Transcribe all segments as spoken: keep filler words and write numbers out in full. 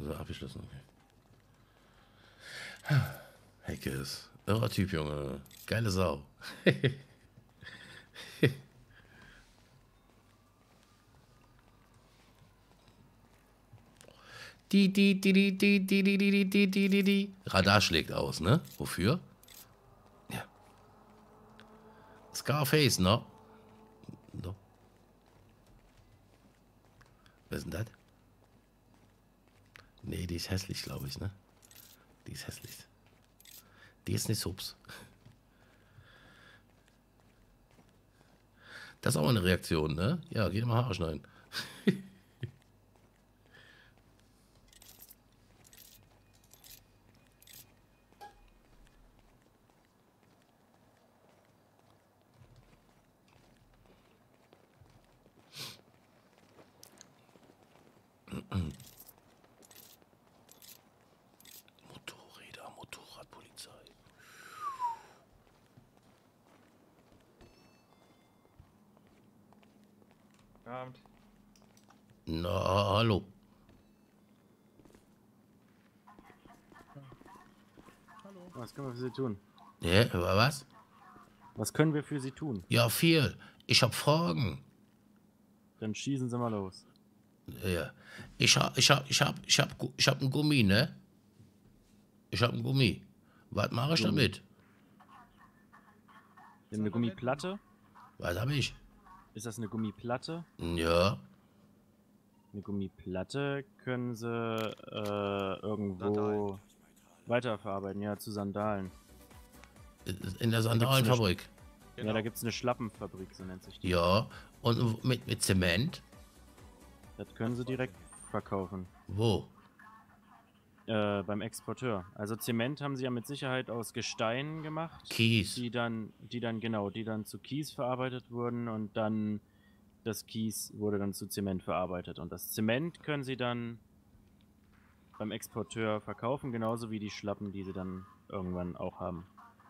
So, abgeschlossen, okay. Heckes. Irrer Typ, Junge. Geile Sau. Die, die, die, die, die, die, die, die, die, die, die, die. Radar schlägt aus, ne? Wofür? Ja. Scarface, ne? No. Wer ist denn das? Nee, die ist hässlich, glaube ich, ne? Die ist hässlich. Die ist nicht subs. Das ist auch eine Reaktion, ne? Ja, geh mal Haare schneiden. Motorräder, Motorradpolizei. Abend. Na, hallo. Hallo. Was können wir für Sie tun? Ja, was? Was können wir für Sie tun? Ja, viel. Ich hab Fragen. Dann schießen Sie mal los. Ja. Ich hab, ich hab, ich hab, ich hab, ich hab einen Gummi, ne? Ich hab einen Gummi. Was mache ich Gummi. damit? Sie haben eine Gummiplatte? Was hab ich? Ist das eine Gummiplatte? Ja. Eine Gummiplatte können Sie äh, irgendwo weiterverarbeiten, ja, zu Sandalen. In der Sandalenfabrik. Genau. Ja, da gibt es eine Schlappenfabrik, so nennt sich die. Ja. Und mit, mit Zement? Das können Sie direkt verkaufen. Wo? Äh, beim Exporteur. Also Zement haben Sie ja mit Sicherheit aus Gestein gemacht. Kies. Die dann, die dann, genau, die dann zu Kies verarbeitet wurden und dann das Kies wurde dann zu Zement verarbeitet. Und das Zement können Sie dann beim Exporteur verkaufen, genauso wie die Schlappen, die Sie dann irgendwann auch haben.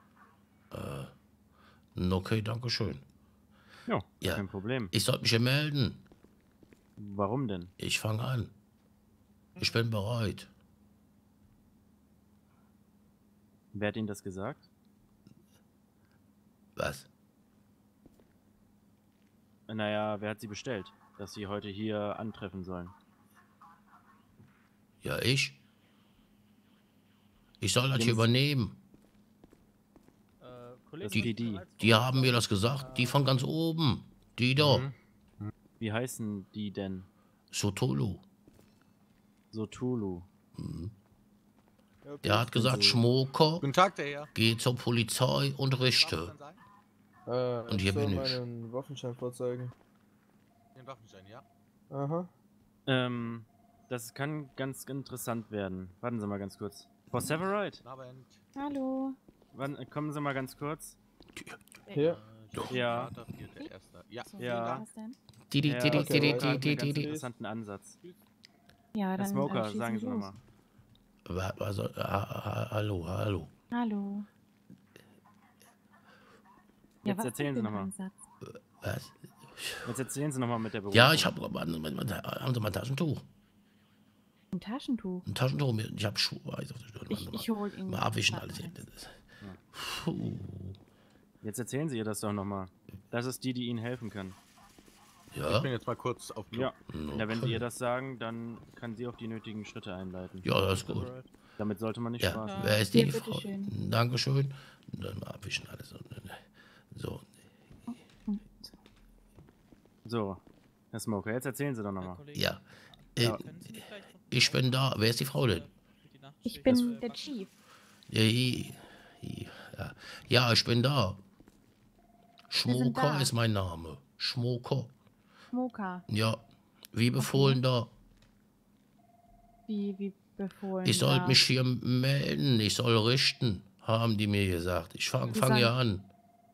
Äh, okay, danke schön. Ja, Ja. kein Problem. Ich sollte mich hier melden. Warum denn? Ich fange an. Ich bin bereit. Wer hat Ihnen das gesagt? Was? Naja, wer hat Sie bestellt, dass Sie heute hier antreffen sollen? Ja, ich? Ich soll das Jens- hier übernehmen. Äh, Die P D. Die haben mir das gesagt. Die von ganz oben. Die da. Mhm. Wie heißen die denn? Sotolo. Sotulu. Der hat gesagt, Schmoker, Guten Tag, der Herr. geh zur Polizei und richte. Äh, Und hier soll bin ich. meinen Waffenschein vorzeigen. Den Waffenschein, ja? Aha. Ähm, das kann ganz interessant werden. Warten Sie mal ganz kurz. Frau Severide, Guten Abend. Hallo. wann, kommen Sie mal ganz kurz. Hier. Äh, Ja. Vater, vierter, erster. Ja. So, Ja. Was denn? Die, die, Ja, die, die, okay, die, Smoker hat die, einen die, ganz die. interessanten Ansatz. Ja, Herr dann Smoker, äh, schießen sagen Sie los. nochmal. Wa- was soll- ha- ha- Hallo, hallo. Hallo. Jetzt was erzählen ist Sie denn nochmal. Einsatz? Was? Jetzt erzählen Sie nochmal mit der Berufung. Ja, ich habe. Haben Sie mal ein Taschentuch? Ein Taschentuch. Ein Taschentuch. Ich habe Schuhe weiß auf der Stirn. Ich, ich hol ihn. Mal abwischen grad alles. eins. Das ist- Puh. Jetzt erzählen Sie ihr das doch nochmal. Das ist die, die Ihnen helfen kann. Ich Ja? bin jetzt mal kurz auf Klo. Ja. Na, wenn Sie Okay. ihr das sagen, dann kann sie auch die nötigen Schritte einleiten. Ja, das ist gut. Damit sollte man nicht Ja, spaßen. wer ist die Ja, Frau? bitteschön. Dankeschön. Und dann mal abwischen alles. So. So, Herr Smoker, jetzt erzählen Sie doch nochmal. Ja. Äh, Ja. ich bin da. Wer ist die Frau denn? Ich bin der Chief. Ja, ja. Ja, ich bin da. sind Schmoker da. ist mein Name. Schmoker. Moka. Ja. Wie befohlen da. Wie, wie befohlen. Ich soll da. mich hier melden. Ich soll richten. Haben die mir gesagt. Ich fange Sie fang ja sagen-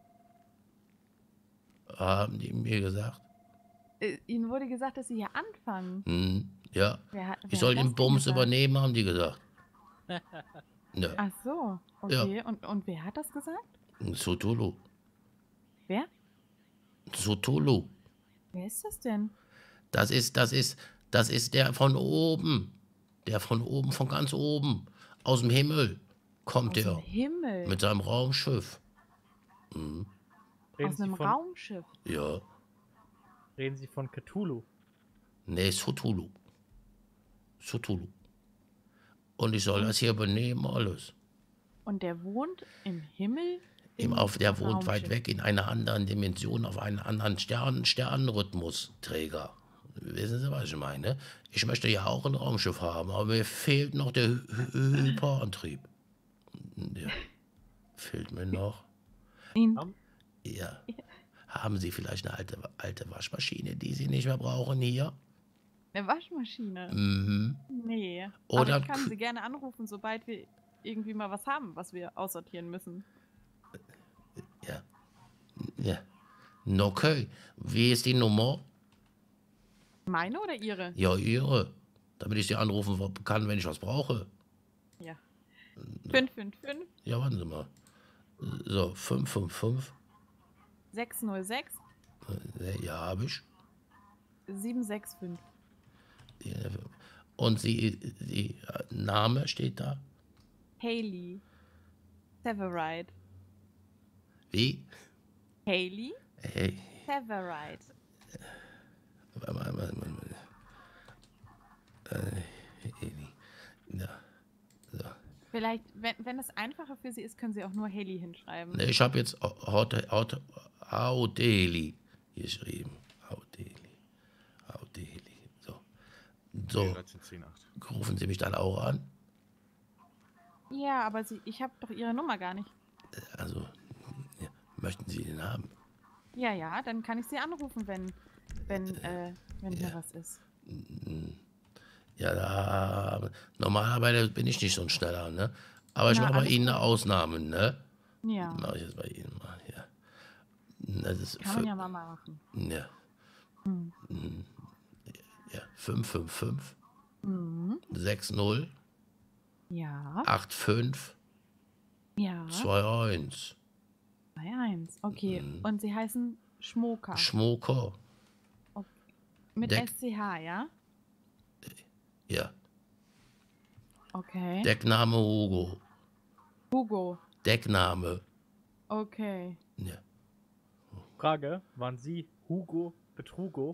an. Haben die mir gesagt. Äh, Ihnen wurde gesagt, dass Sie hier anfangen. Hm, ja. Wer, hat- wer Ich soll hat das den Bums denn gesagt? übernehmen, haben die gesagt. Ja. Ach so, okay. Und, und wer hat das gesagt? Sotolo. Wer? Sotolo. Wer ist das denn? Das ist, das ist, das ist der von oben. Der von oben, von ganz oben, aus dem Himmel, kommt Aus der dem Himmel. mit seinem Raumschiff. Mhm. Reden Aus Sie einem von, Raumschiff. Ja, Reden Sie von Cthulhu? nee, Cthulhu. Cthulhu. Und ich soll das hier benehmen, alles. Und der wohnt im Himmel? Im im auf, der wohnt weit Raumschiff. weg in einer anderen Dimension, auf einem anderen Stern, Sternrhythmusträger. Wissen Sie, was ich meine? Ich möchte ja auch ein Raumschiff haben, aber mir fehlt noch der Hy Hy Hyperantrieb. Der fehlt mir noch. Ihn- Ja. Haben Sie vielleicht eine alte, alte Waschmaschine, die Sie nicht mehr brauchen hier? Eine Waschmaschine? Mhm. Nee. Oder Aber ich kann K- sie gerne anrufen, sobald wir irgendwie mal was haben, was wir aussortieren müssen. Ja. Ja. Okay. Wie ist die Nummer? Meine oder ihre? Ja, Ihre. Damit ich Sie anrufen kann, wenn ich was brauche. Ja. fünf fünf fünf, Ja, warten Sie mal. So, fünf fünf fünf. sechs null sechs, Äh, Ja, habe ich. sieben sechs fünf. Und Sie, Sie, äh, Name steht da? Haley. Severide. Wie? Haley Hey. Severide. Warte mal, warte mal, warte mal. Äh, ja. So. Vielleicht, wenn, wenn es einfacher für Sie ist, können Sie auch nur Haley hinschreiben. Ne, ich habe jetzt Audeli geschrieben. Audeli. Audeli. So. So. dreizehn zehn acht. Rufen Sie mich dann auch an? Ja, aber Sie, ich habe doch Ihre Nummer gar nicht. Also, ja, möchten Sie den haben? Ja, ja, dann kann ich Sie anrufen, wenn, wenn, äh, wenn hier ja. was ist. Ja, da, normalerweise bin ich nicht so ein Schneller, ne? Aber ich Na, mache bei alles Ihnen eine gut. Ausnahme, ne? Ja, Mache ich jetzt bei Ihnen mal, ja. Das ist kann man ja mal machen. ja. Hm. Ja, fünf fünf fünf, Mhm. sechs null, Ja, acht fünf, ja, zwei eins. zwei eins. Okay, und Sie heißen Schmoka. Schmoker. Mit Deck- S C H, ja? Ja. Okay. Deckname Hugo. Hugo. Deckname. Okay. Ja. Frage, waren Sie Hugo Betrugo?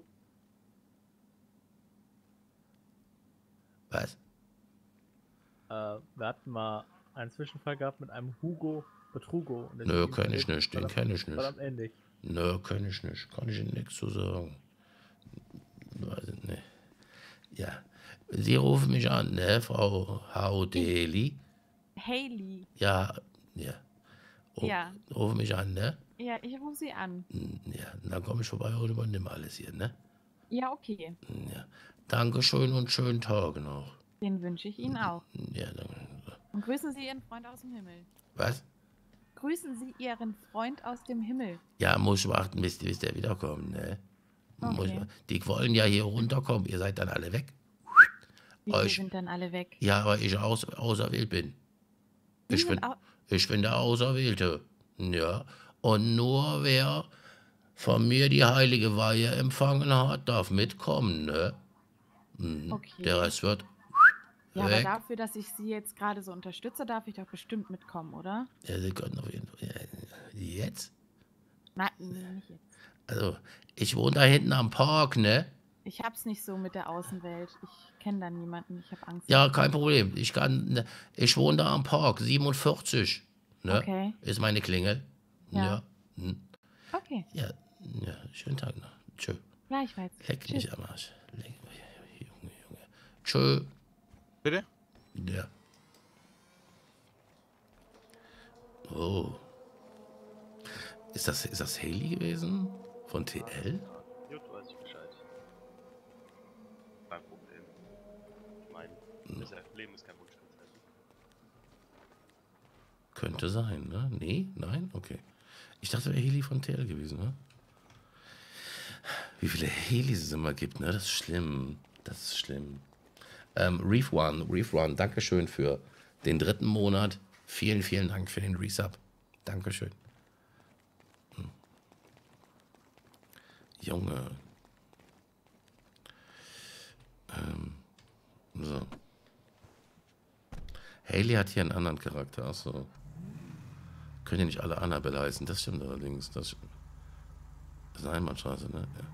Was? Äh, wir hatten mal einen Zwischenfall gehabt mit einem Hugo Betrugo. Und der Nö, Typ kenn ich ist nicht, den verdammt- kenn ich nicht. verdammt ähnlich. Nö, kann ich nicht. Kann ich Ihnen nichts zu sagen. Weiß ich nicht. Ja. Sie rufen mich an, ne, Frau Haudeli? Haley. Ja, ja. Ru- Ja. Rufen mich an, ne? Ja, ich rufe Sie an. Hm, Ja, dann komme ich vorbei und übernehme alles hier, ne? Ja, okay. Hm, Ja. Dankeschön und schönen Tag noch. Den wünsche ich Ihnen auch. Hm, Ja, danke. Und grüßen Sie Ihren Freund aus dem Himmel. Was? Grüßen Sie Ihren Freund aus dem Himmel. Ja, muss ich warten, bis, bis der wiederkommt, ne? Muss ich, Okay. die wollen ja hier runterkommen, ihr seid dann alle weg. Wie wir Euch- sind dann alle weg. Ja, weil ich aus, auserwählt bin. Sie Ich sind bin, au- ich bin der Auserwählte. Ja. Und nur wer von mir die heilige Weihe empfangen hat, darf mitkommen, ne? Mhm. Okay. Der Rest wird Ja, aber weg. dafür, dass ich Sie jetzt gerade so unterstütze, darf ich doch bestimmt mitkommen, oder? Ja, Sie können auf jeden Fall. Ja, jetzt? Nein, nicht jetzt. Also, ich wohne da hinten am Park, ne? Ich hab's nicht so mit der Außenwelt. Ich kenne da niemanden. Ich habe Angst. Ja, kein Problem. Ich kann, ne, ich wohne da am Park, siebenundvierzig. Ne? Okay. Ist meine Klingel. Ja. Ja. Hm. Okay, Ja, ja, schönen Tag noch. Tschö. gleichfalls. Leck Tschüss. mich am Arsch. Leck mich, Junge, Junge. Tschö. Bitte? Ja. Oh. Ist das, ist das Haley gewesen? Von T L? Gut, weiß ich Bescheid. Kein Problem. Ich meine, das Leben ist kein Wunschkonzert. Könnte sein, ne? Nee? Nein? Okay. Ich dachte, wäre Haley von T L gewesen, ne? Wie viele Haleys es immer gibt, ne? Das ist schlimm. Das ist schlimm. Ähm, Reef One, Reef One, Dankeschön für den dritten Monat. Vielen, vielen Dank für den Resub. Dankeschön. Hm. Junge. Ähm, so. Haley hat hier einen anderen Charakter. Achso. Können ja nicht alle Annabelle heißen. Das stimmt allerdings. Das, das ist eine Einbahnstraße, ne? Ja.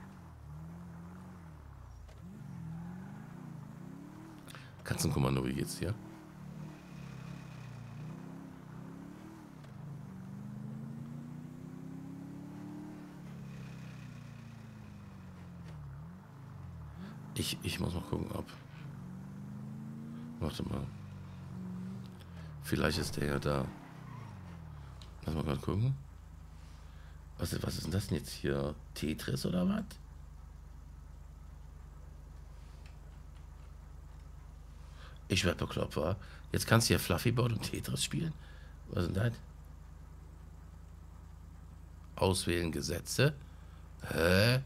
Katzenkommando, wie geht's dir? Ich, ich muss mal gucken, ob... Warte mal. Vielleicht ist der ja da. Lass mal gerade gucken. Was, was ist denn das denn jetzt hier? Tetris oder was? Ich werd bekloppt, wa? Jetzt kannst du hier Fluffy Bird und Tetris spielen? Was ist denn das? Auswählen Gesetze. Hä?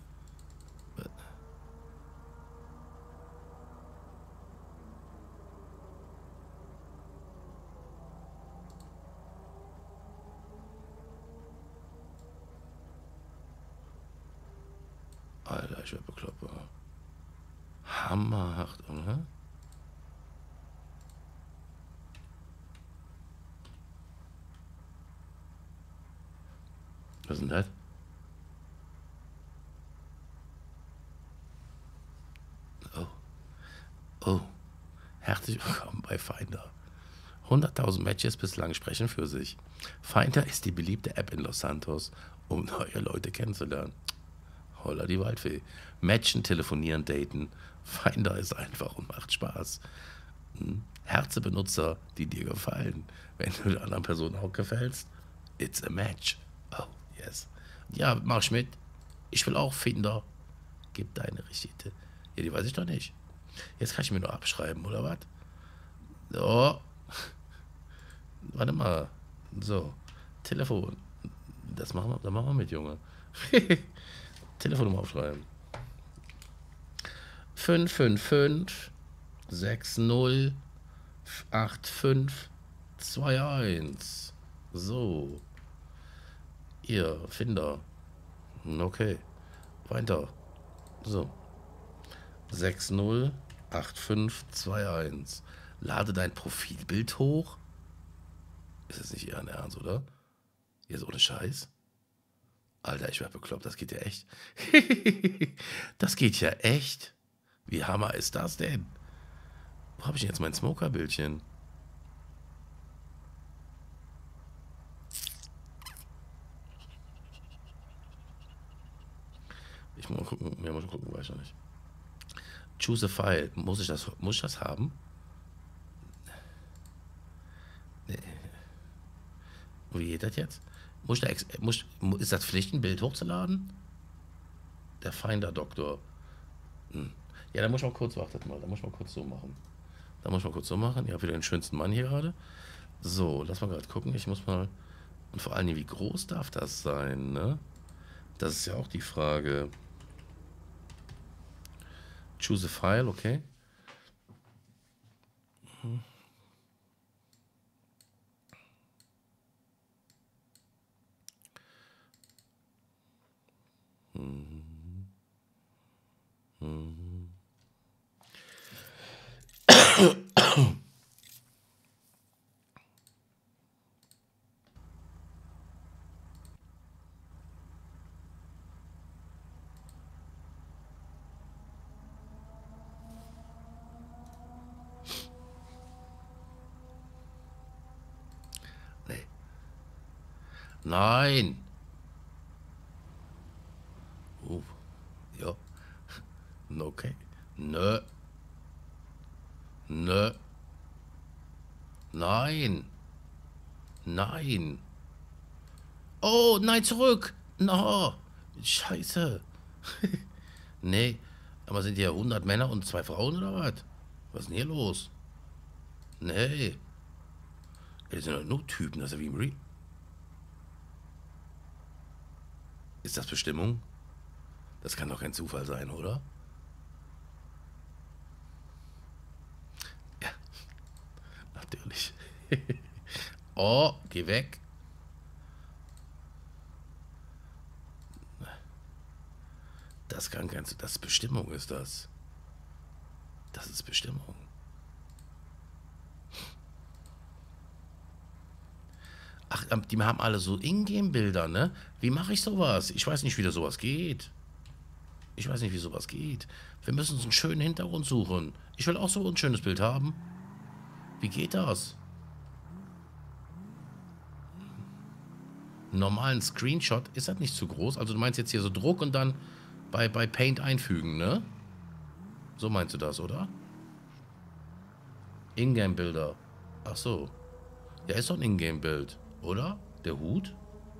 Alter, ich werd bekloppt, wa? Hammerhart, oder? Was ist denn das? Oh. Oh. Herzlich willkommen bei Finder. hunderttausend Matches bislang sprechen für sich. Finder ist die beliebte App in Los Santos, um neue Leute kennenzulernen. Holla die Waldfee. Matchen, telefonieren, daten. Finder ist einfach und macht Spaß. Hm. Herze Benutzer, die dir gefallen. Wenn du der anderen Person auch gefällst, it's a match. Oh, yes. Ja, mach ich mit. Ich will auch Finder. Gib deine Richtige. Ja, die weiß ich doch nicht. Jetzt kann ich mir nur abschreiben, oder was? So. Warte mal. So. Telefon. Das machen wir, das machen wir mit, Junge. Telefonnummer aufschreiben. fünf fünf fünf sechs null acht fünf zwei eins. So. Ihr Finder. Okay. Weiter. So. sechs null acht fünf zwei eins. Lade dein Profilbild hoch. Ist das nicht Ihren Ernst, oder? Jetzt ohne Scheiß? Alter, ich werd bekloppt, das geht ja echt. Das geht ja echt. Wie hammer ist das denn? Wo habe ich denn jetzt mein Smoker-Bildchen? Ich muss mal gucken, ja, muss mal gucken, weiß ich noch nicht. Choose a File. Muss ich das, muss ich das haben? Nee. Wie geht das jetzt? Muss ich da ex muss, ist das Pflicht, ein Bild hochzuladen? Der Finder Doktor. Hm. Ja, da muss ich mal kurz, wartet mal, da muss ich mal kurz so machen. Da muss ich mal kurz so machen. Ich habe wieder den schönsten Mann hier gerade. So, lass mal gerade gucken. Ich muss mal. Und vor allen Dingen, wie groß darf das sein, ne? Das ist ja auch die Frage. Choose a File, okay. Hm. Mhm. Mhm. Nee. Nein. Oh, ja. Okay. Nö. Nö. Nein. Nein. Oh, nein, zurück. No. Scheiße. Nee. Aber sind hier hundert Männer und zwei Frauen oder was? Was ist denn hier los? Nee. Das sind doch nur Typen, das ist ja wie im Re... Ist das Bestimmung? Das kann doch kein Zufall sein, oder? Ja, natürlich. Oh, geh weg. Das kann kein... Das ist Bestimmung, ist das. Das ist Bestimmung. ähm, die haben alle so Ingame-Bilder, ne? Wie mache ich sowas? Ich weiß nicht, wie da sowas geht. Ich weiß nicht, wie sowas geht. Wir müssen uns einen schönen Hintergrund suchen. Ich will auch so ein schönes Bild haben. Wie geht das? Einen normalen Screenshot, ist das nicht zu groß? Also du meinst jetzt hier so Druck und dann bei, bei Paint einfügen, ne? So meinst du das, oder? Ingame-Bilder. Ach so. Ja, ist doch ein Ingame-Bild, oder? Der Hut?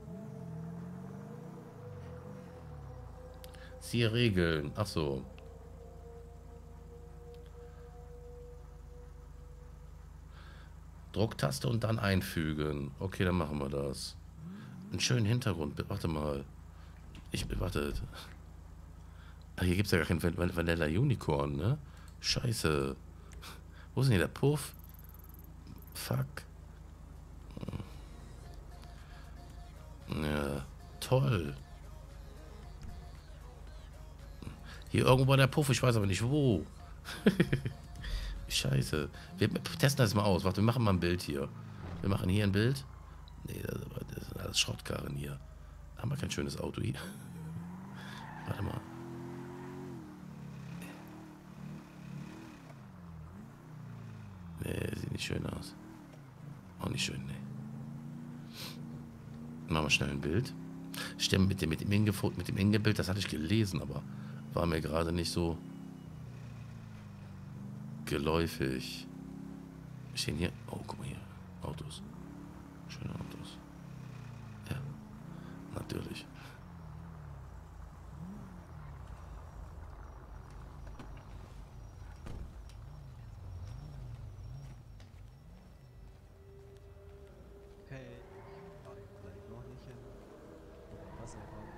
Siehe Regeln. Ach so. Drucktaste und dann einfügen. Okay, dann machen wir das. Einen schönen Hintergrund. Warte mal. Ich, warte. Ach, hier gibt es ja gar kein Van- Vanilla Unicorn, ne? Scheiße. Wo ist denn hier der Puff? Fuck. Ja, toll. Hier irgendwo der Puff, ich weiß aber nicht wo. Scheiße. Wir testen das mal aus. Warte, wir machen mal ein Bild hier. Wir machen hier ein Bild. Nee, das, das sind alles Schrottkarren hier. Haben wir kein schönes Auto hier. Warte mal. Nee, sieht nicht schön aus. Auch nicht schön, nee. Machen wir schnell ein Bild. Stimmt, mit dem, mit dem Inge, mit dem Inge-Bild, das hatte ich gelesen, aber war mir gerade nicht so geläufig. Stehen hier. Oh, guck mal hier. Autos. Schöne Autos. Ja, natürlich. Okay, ja, vielleicht noch nicht hin. Was er kommt.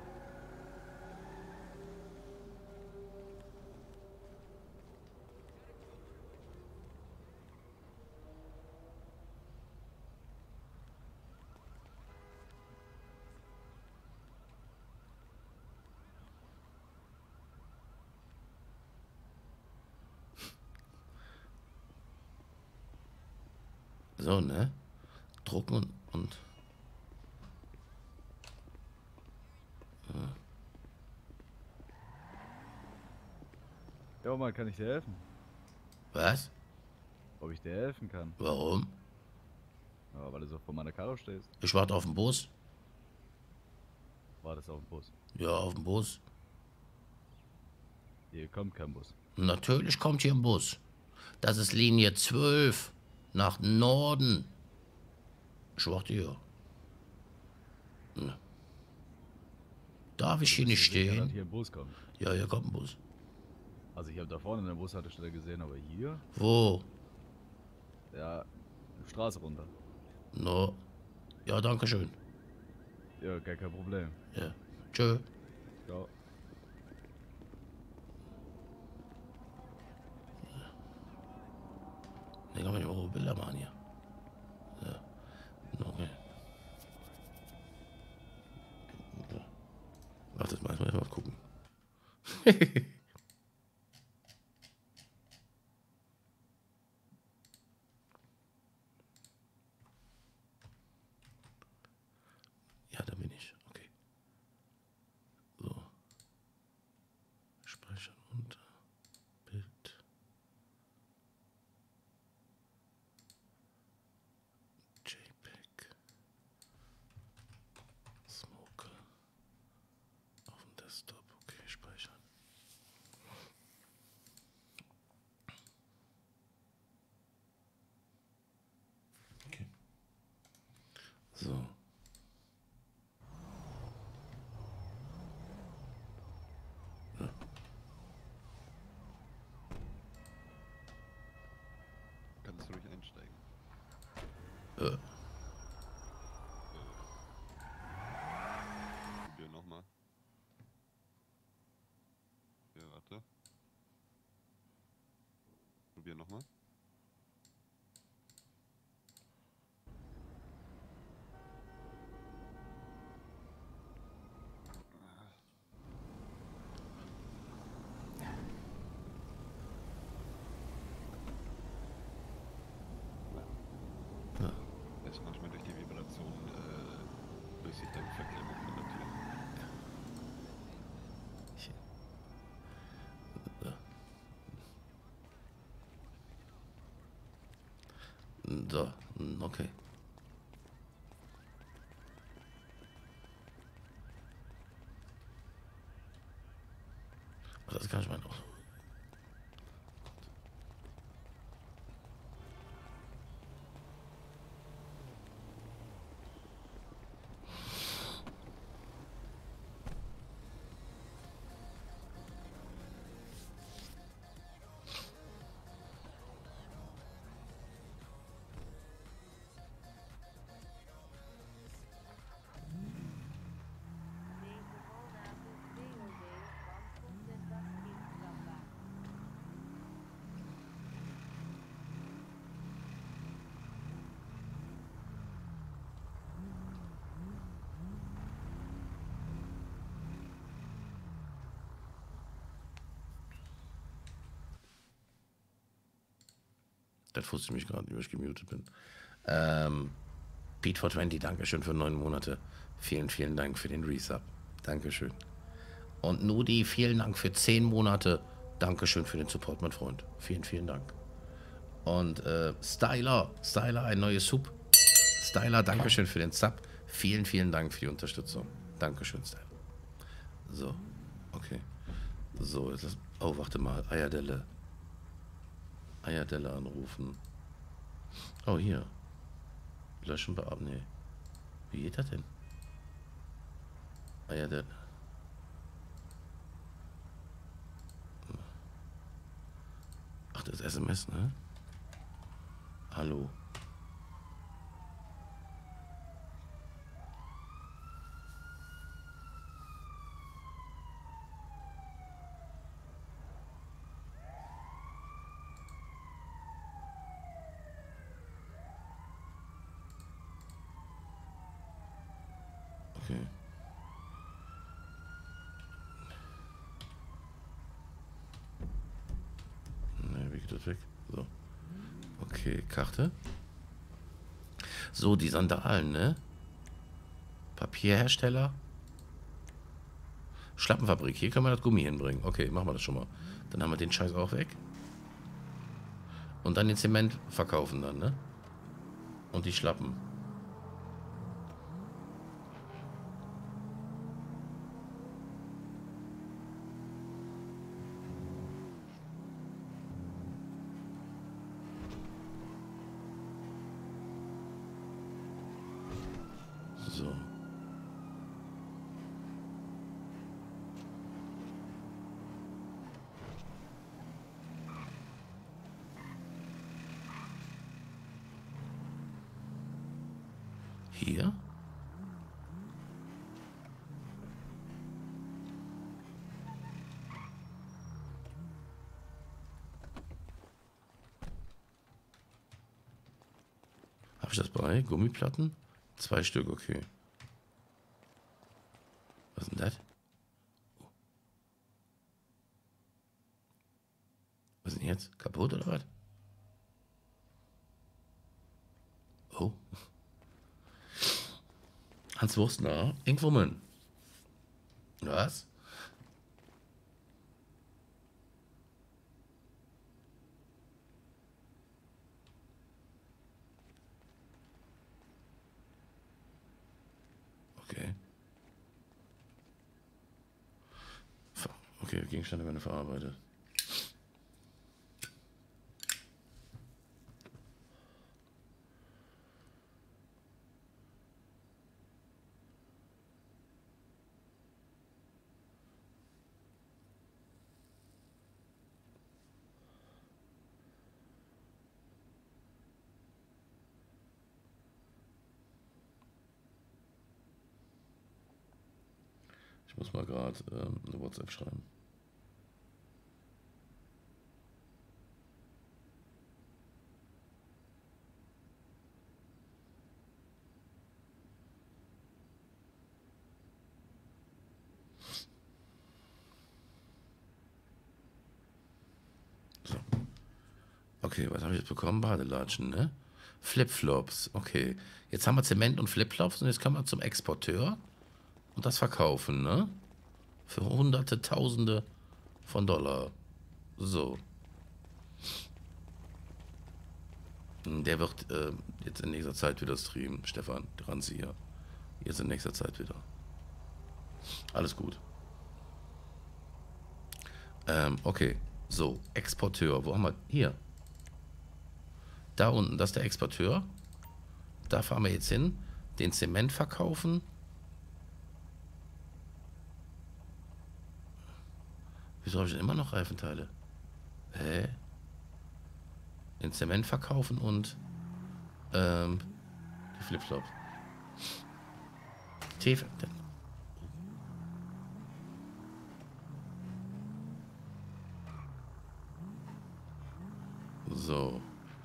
So, ne? Drucken und. und Ja, Mann, kann ich dir helfen? was? Ob ich dir helfen kann? Warum? Ja, weil du so vor meiner Karre stehst. Ich warte auf den Bus. Wartest auf den Bus. Ja, auf den Bus. Hier kommt kein Bus. Natürlich kommt hier ein Bus. Das ist Linie zwölf. Nach Norden. Ich warte hier. Ne. Darf ich hier nicht Sicher, dass stehen? hier ein Bus kommt. Ja, hier kommt ein Bus. Also ich habe da vorne eine Bushaltestelle gesehen, aber hier, Wo? ja, Straße runter. No. Ja, danke schön. Ja, gar kein Problem. Ja. Tschö. Ja. Ne, kann man ja auch Bilder machen hier. Ja. Okay. Ja. Warte mal, ich muss mal gucken. Ja, da bin ich. Okay. So. Speichern unter. Bild. JPEG. Smoke. Auf dem Desktop. Okay, speichern. Okay. So. Kannst du ruhig einsteigen. Äh. Probier nochmal. Ja, warte. Probier nochmal. Ja. Ist manchmal durch die Vibration So, okay. Das kann ich mal noch. Das wusste ich mich gerade, wie ich gemutet bin. Ähm, Pete for zwanzig, Dankeschön für neun Monate. Vielen, vielen Dank für den Resub. Dankeschön. Und Nudi, vielen Dank für zehn Monate. Dankeschön für den Support, mein Freund. Vielen, vielen Dank. Und äh, Styler, Styler, ein neues Sub. Styler, Dankeschön für den Sub. Vielen, vielen Dank für die Unterstützung. Dankeschön, Styler. So, okay. So, jetzt ist, oh, warte mal, Eierdelle. Eierdelle anrufen. Oh, hier. Löschen beab. Nee. Wie geht das denn? Eierdelle. Ach, das ist S M S, ne? Hallo. Okay. Ne, wie geht das weg? So. Okay, Karte. So, die Sandalen, ne? Papierhersteller. Schlappenfabrik. Hier können wir das Gummi hinbringen. Okay, machen wir das schon mal. Dann haben wir den Scheiß auch weg. Und dann den Zement verkaufen dann, ne? Und die Schlappen. So. Hier? Habe ich das bei? Gummiplatten? Zwei Stück, okay. Was ist denn das? Was ist denn jetzt? Kaputt oder was? Oh. Hans Wurstner, Inkwoman. Was? Okay. Ver okay, Gegenstände werden verarbeitet. Ich muss mal gerade ähm, eine WhatsApp schreiben. So. Okay, was habe ich jetzt bekommen? Badelatschen, ne? Flipflops, okay. Jetzt haben wir Zement und Flipflops und jetzt kommen wir zum Exporteur. Und das verkaufen, ne? Für hunderte, tausende von Dollar. So. Der wird äh, jetzt in nächster Zeit wieder streamen, Stefan Ranzi hier. Jetzt in nächster Zeit wieder. Alles gut. Ähm, okay. So, Exporteur. Wo haben wir? Hier. Da unten, das ist der Exporteur. Da fahren wir jetzt hin. Den Zement verkaufen. Wieso habe ich denn immer noch Reifenteile? Hä? Den Zement verkaufen und ähm, die Flipflops. Tee. So.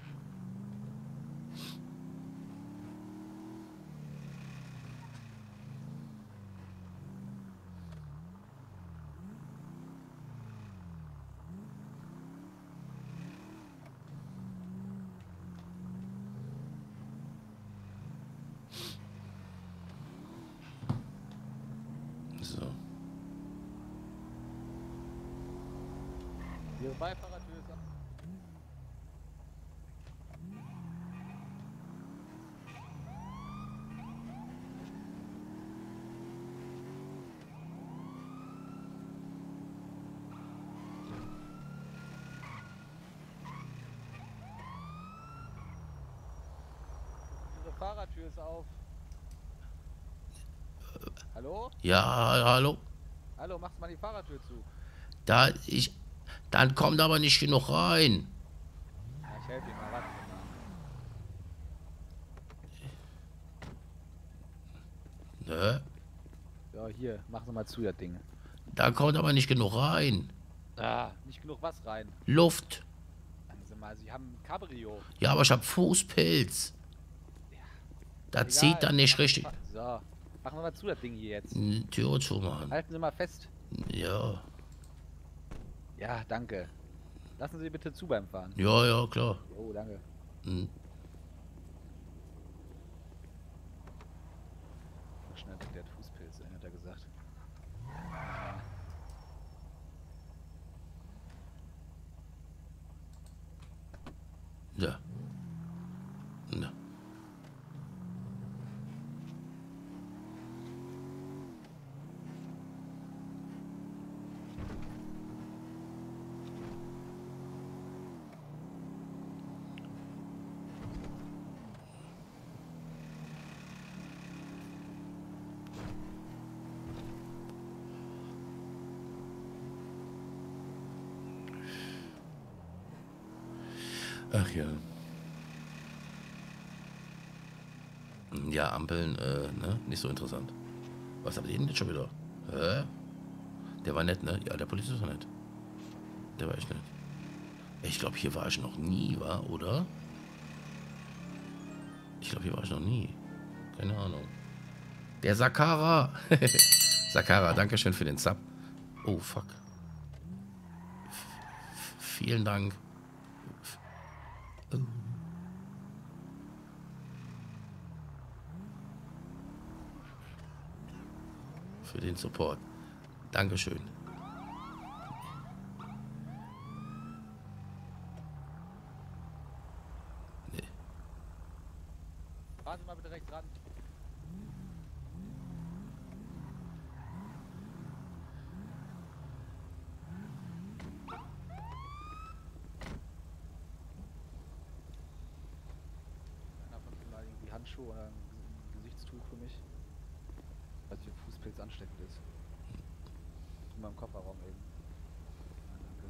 So. Ihre Beifahrertür ist ab. Ihre Fahrertür ist auf. Hallo? Ja, hallo. Hallo, machst mal die Fahrertür zu. Da ich. Dann kommt aber nicht genug rein. Ja, ich helfe dir mal, warte mal. Ne? Ja, hier, mach mal zu, das Ding. Da kommt aber nicht genug rein. Ah, nicht genug was rein. Luft. Sagen Sie mal, Sie haben ein Cabrio. Ja, aber ich hab Fußpilz. Da Egal, zieht dann nicht machen richtig. Sie mal- So, machen wir mal zu, das Ding hier jetzt. N- Tür zumachen. Halten Sie mal fest. Ja. Ja, danke. Lassen Sie bitte zu beim Fahren. Ja, ja, klar. Oh, danke. Hm. Schnell, der hat Fußpilze, hat er gesagt. Ja. Na. Ach ja. Ja, Ampeln, äh, ne? Nicht so interessant. Was habt ihr denn jetzt schon wieder? Hä? Der war nett, ne? Ja, der Polizist war nett. Der war echt nett. Ich glaube, hier war ich noch nie, war, oder? Ich glaube, hier war ich noch nie. Keine Ahnung. Der Sakara. Sakara, danke schön für den Sub. Oh, fuck. F vielen Dank. F oh. Für den Support. Dankeschön. Nee. Fahren Sie mal bitte rechts ran. Einer von Ihnen mal irgendwie Handschuhe oder ein Ges- ein Gesichtstuch für mich? Weiß nicht, ob Fußpilz ansteckend ist. Immer im Kofferraum eben. Ja, danke.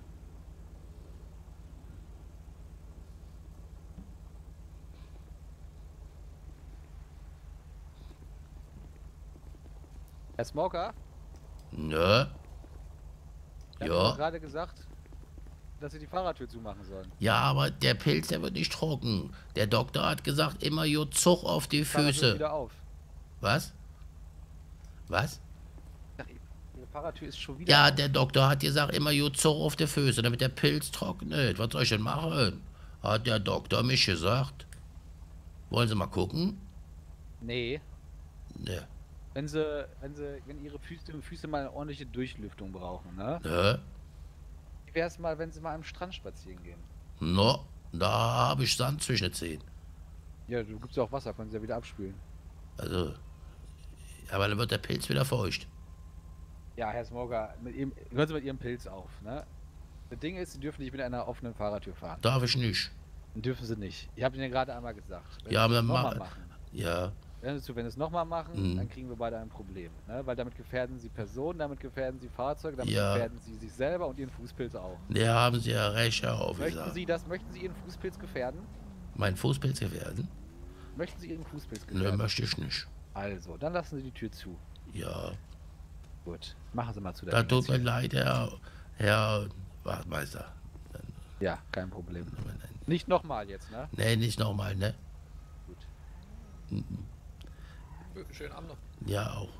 Herr Smoker? Nö. Ich Ja. habe doch gerade gesagt, dass Sie die Fahrertür zumachen sollen. Ja, aber der Pilz, der wird nicht trocken. Der Doktor hat gesagt, immer jo Zug auf die Fahrertür Füße. wieder auf. Was? Was? Ach, Ihre Fahrertür ist schon wieder Ja, auf. der Doktor hat gesagt, immer jo Zug auf die Füße, damit der Pilz trocknet. Was soll ich denn machen? Hat der Doktor mich gesagt. Wollen Sie mal gucken? Nee. Ne. Wenn sie, wenn sie, wenn ihre Füße, Füße mal eine ordentliche Durchlüftung brauchen, ne? Ne? Wie wär's mal, wenn sie mal am Strand spazieren gehen? No. Da habe ich Sand zwischen den Zehen. Ja, du gibst ja auch Wasser, können sie ja wieder abspülen. Also, aber dann wird der Pilz wieder feucht. Ja, Herr Smorga, mit ihrem, hören Sie mit Ihrem Pilz auf, ne? Das Ding ist, Sie dürfen nicht mit einer offenen Fahrertür fahren. Darf ich nicht. Dann dürfen Sie nicht. Ich habe Ihnen ja gerade einmal gesagt. Wenn Ja, Sie aber es dann nochmal ma- machen, Ja, Hören Sie zu, wenn Sie es nochmal machen, Mhm. dann kriegen wir beide ein Problem. Ne? Weil damit gefährden Sie Personen, damit gefährden Sie Fahrzeuge, damit Ja. gefährden Sie sich selber und Ihren Fußpilz auch. da haben Sie ja recht, Herr Möchten Officer. Sie das, möchten Sie Ihren Fußpilz gefährden? Mein Fußpilz gefährden? Möchten Sie Ihren Fußpilz Nö, gefährden? möchte ich nicht. Also, dann lassen Sie die Tür zu. Ja, Gut, machen Sie mal zu der da tut mir Ignition. leid, Herr, Herr Wachtmeister. Ja, kein Problem. Nicht nochmal jetzt, ne? Nee, nicht nochmal, ne? Gut. Schönen Abend noch. Ja, auch.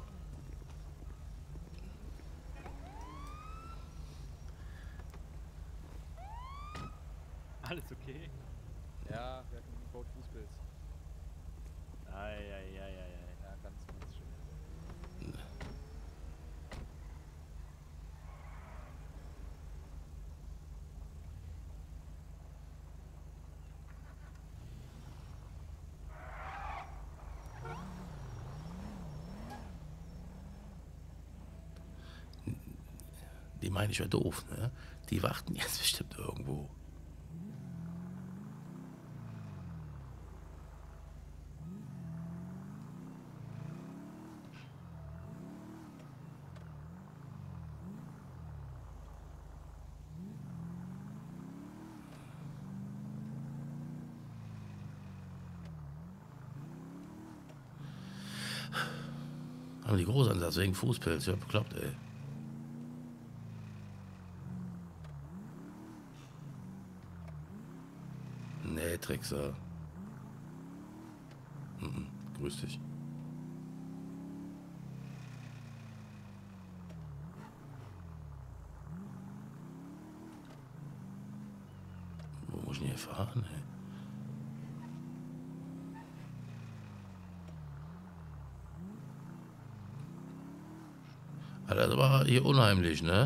Alles okay? Ja, wir hatten einen Code Fußpilz. Eieieiei. Ja, ganz, ganz schön. Die meine ich ja doof, ne? Die warten jetzt bestimmt irgendwo. Haben die Großansatz wegen Fußpilz, ja bekloppt, ey. Nee, Trickser. Mhm, grüß dich. Wo muss ich denn hier fahren, ey? Alter, das war hier unheimlich, ne?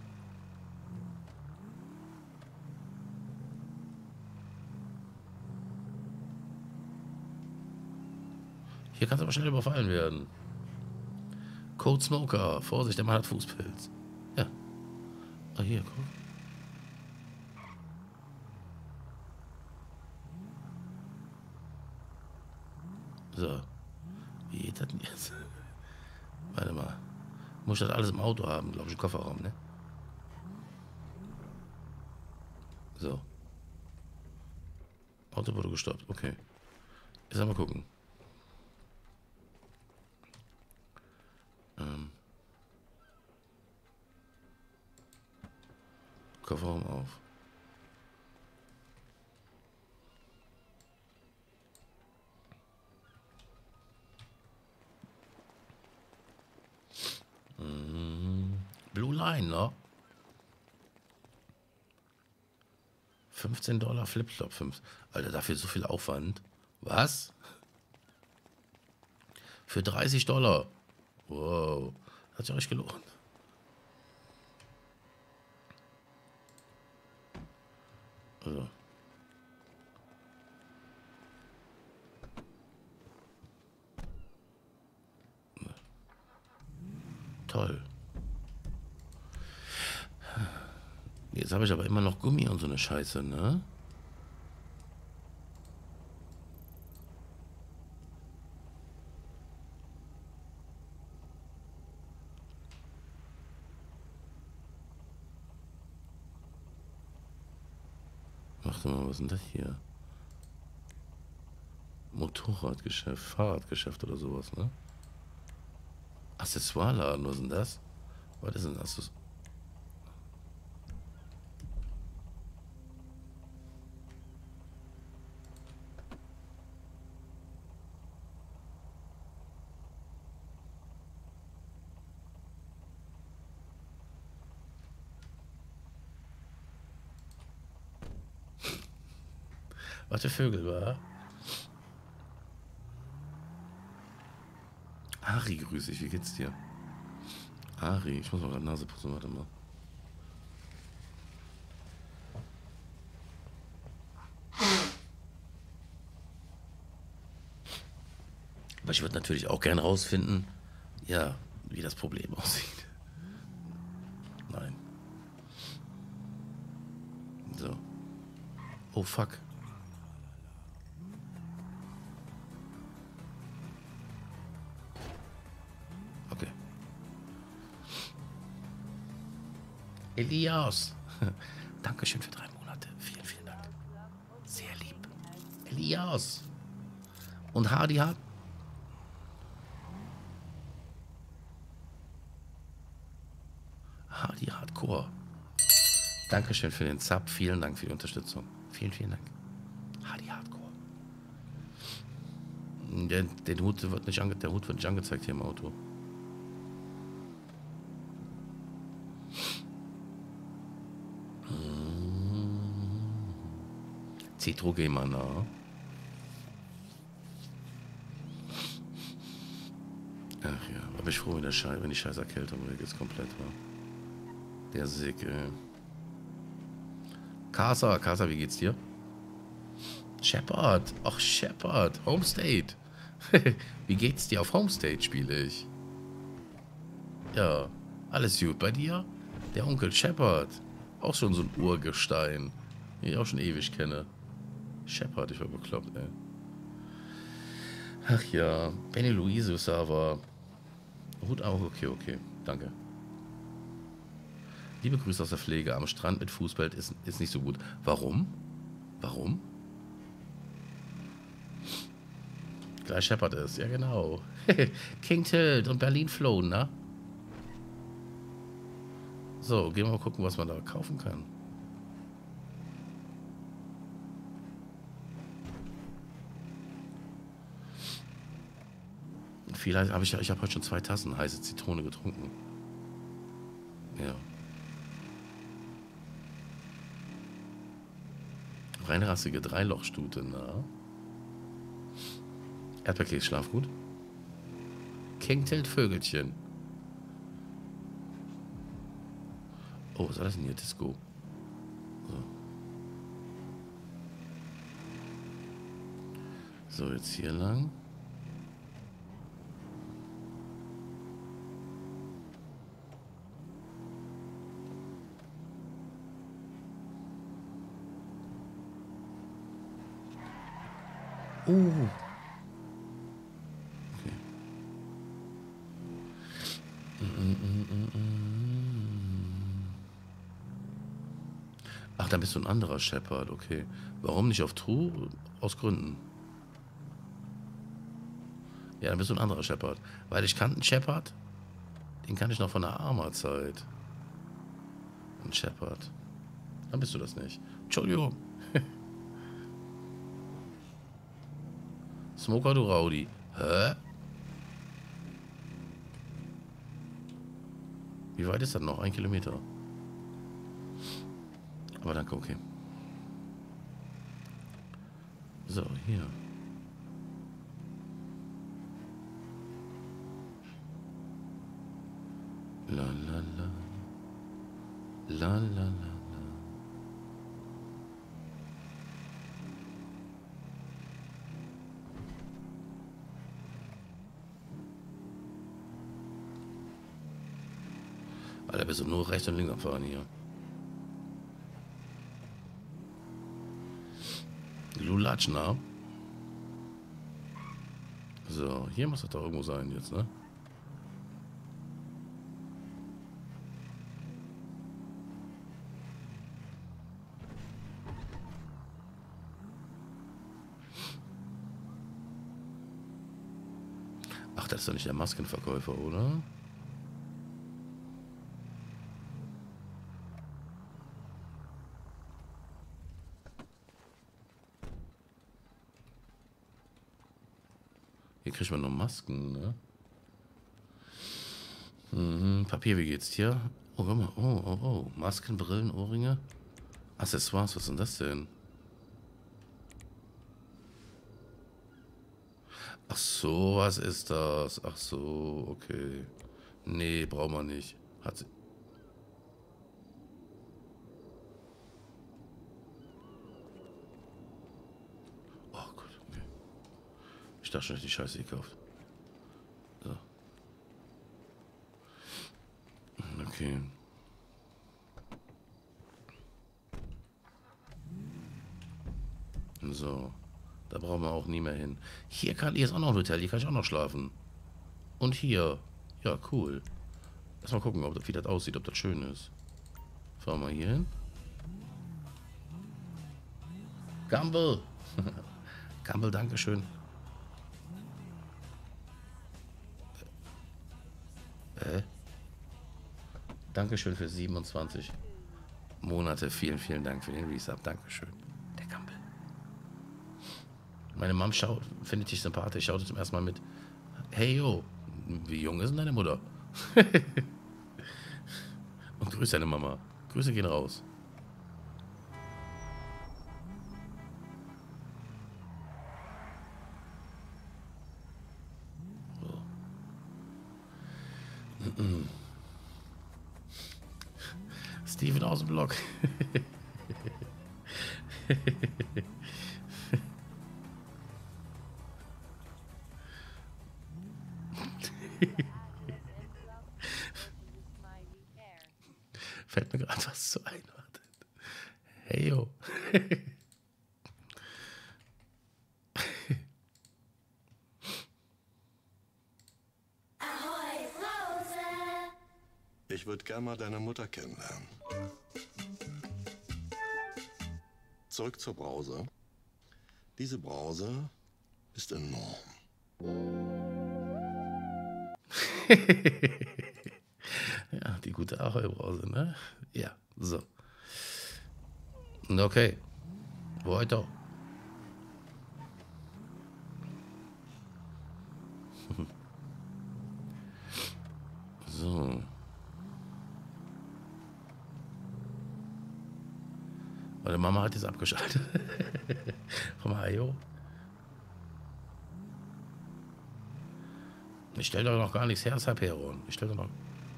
Hier kann es aber schnell überfallen werden. Code Smoker. Vorsicht, der Mann hat Fußpilz. Ja. Ah, hier, guck. So. Wie geht das denn jetzt? Warte mal. Muss ich das alles im Auto haben, glaube ich, im Kofferraum, ne? So. Auto wurde gestoppt, okay. Jetzt mal gucken. Ähm. Kofferraum auf. Mhm. Blue Line, ne? fünfzehn Dollar Flipflop fünf. Alter, dafür so viel Aufwand. Was? Für dreißig Dollar. Wow. Hat sich euch gelohnt. Also. Toll. Jetzt habe ich aber immer noch Gummi und so eine Scheiße, ne? Warte mal, was ist denn das hier? Motorradgeschäft, Fahrradgeschäft oder sowas, ne? Accessoireladen, was ist denn das? Was ist denn das? Was für Vögel war? Ari, grüß dich, wie geht's dir? Ari, ich muss mal gerade Nase putzen, warte mal. Aber ich würde natürlich auch gern rausfinden, ja, wie das Problem aussieht. Nein. So. Oh, fuck. Okay. Elias. Dankeschön für drei Monate. Vielen, vielen Dank. Sehr lieb. Elias. Und Hardy hat... Hardy Hardcore. Dankeschön für den Sub. Vielen Dank für die Unterstützung. Vielen, vielen Dank. Hardy Hardcore. Der, den Hut wird nicht ange der Hut wird nicht angezeigt hier im Auto. Citro Gamer, na? Ach ja, aber ich froh, wenn, der Schei wenn die scheiß Erkältung weg ist, komplett war. Der Sick, ey. Casa, Casa, wie geht's dir? Shepard, ach Shepard, Homestate. Wie geht's dir? Auf Homestate spiele ich. Ja, alles gut bei dir? Der Onkel Shepard, auch schon so ein Urgestein, den ich auch schon ewig kenne. Shepard, ich war bekloppt, ey. Ach ja, Benny Luise Server. Hut auch, okay, okay, danke. Liebe Grüße aus der Pflege. Am Strand mit Fußball ist, ist nicht so gut. Warum? Warum? Gleich Shepard ist, ja genau. King Tilt und Berlin Flow, ne? So, gehen wir mal gucken, was man da kaufen kann. Vielleicht habe ich, ich habe heute schon zwei Tassen heiße Zitrone getrunken. Ja. Reinrassige Dreilochstute, na? Erdbeerkeks, schlaf gut. King Tilt Vögelchen. Oh, was war das denn hier? Disco. So, so jetzt hier lang. Oh. Okay. Mm, mm, mm, mm. Ach, dann bist du ein anderer Shepard, okay. Warum nicht auf True? Aus Gründen. Ja, dann bist du ein anderer Shepard. Weil ich kannte einen Shepard, den kann ich noch von der Arma-Zeit. Ein Shepard. Dann bist du das nicht. Entschuldigung. Smoker, du Rowdy. Hä? Wie weit ist das noch? Ein Kilometer. Aber danke, okay. So, hier. La la la. La la la. Alter, bist du nur rechts und links am Fahren hier. Lulatschna. So, hier muss das doch irgendwo sein jetzt, ne? Ach, das ist doch nicht der Maskenverkäufer, oder? Hier kriegt man nur Masken, ne? Mhm, Papier, wie geht's dir? Oh, guck mal. Oh, oh, oh. Masken, Brillen, Ohrringe. Accessoires, was ist denn das denn? Ach so, was ist das? Ach so, okay. Nee, braucht man nicht. Hat sie... Oh Gott, okay. Ich dachte schon, ich die Scheiße gekauft. So. Da brauchen wir auch nie mehr hin. Hier, kann, hier ist auch noch ein Hotel. Hier kann ich auch noch schlafen. Und hier. Ja, cool. Lass mal gucken, ob, wie das aussieht, ob das schön ist. Fahren wir hier hin. Gumbel. Gumbel, dankeschön. Äh? Dankeschön für siebenundzwanzig Monate. Vielen, vielen Dank für den Resub. Dankeschön. Der Gumbel. Meine Mom schaut, findet dich sympathisch, schaut zum ersten Mal mit. Hey, yo, wie jung ist denn deine Mutter? Und grüß deine Mama. Grüße gehen raus. So. Steven aus dem Blog. Fällt mir gerade was zu ein. Hey, yo. Ich würde gerne mal deine Mutter kennenlernen. Zurück zur Brause. Diese Brause ist enorm. Ja, die gute Ahoi-Brause, ne? Ja, so. Okay. Weiter. So. Meine Mama hat jetzt abgeschaltet. Vom Ayo. Ich stelle doch noch gar nichts her, deshalb Heron. Ich stelle doch noch.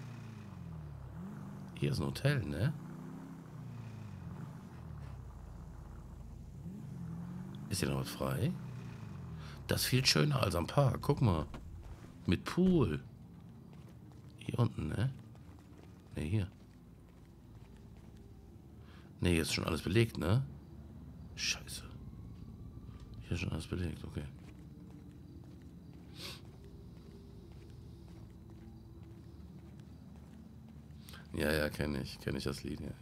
Hier ist ein Hotel, ne? Ist hier noch was frei? Das ist viel schöner als am Park. Guck mal. Mit Pool. Hier unten, ne? Ne, hier. Ne, hier ist schon alles belegt, ne? Scheiße. Hier ist schon alles belegt, okay. Ja, ja, kenne ich. Kenne ich das Lied, ja.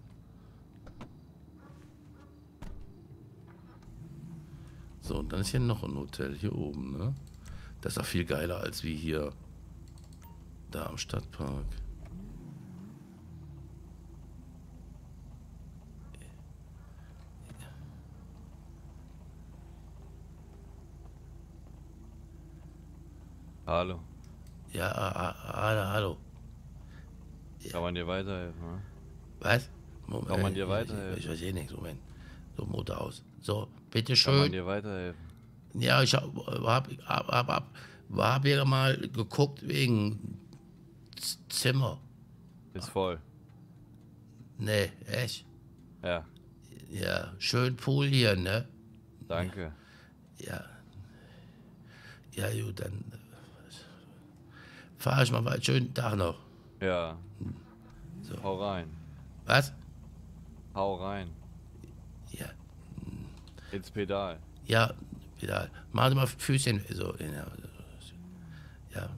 So, und dann ist hier noch ein Hotel, hier oben, ne? Das ist auch viel geiler als wie hier. Da am Stadtpark. Hallo. Ja, hallo, hallo. Kann man dir weiterhelfen, ne? Was? Moment, Kann man dir ich- weiterhelfen? Ich, ich verstehe nichts, Moment. So, Motor aus. So, Kann man bitteschön. dir weiterhelfen? Ja, ich hab, hab, hab, hab, hab, hab hier mal geguckt wegen Z- Zimmer. Ist voll. Nee, echt? Ja, Ja, schön Pool hier, ne? danke. Ja. Ja, gut, dann fahr ich mal weiter. Schönen Tag noch. Ja. So. Hau rein. Was? Hau rein. Ja. Ins Pedal. Ja, wieder. Mach mal Füßchen so. in der- Ja.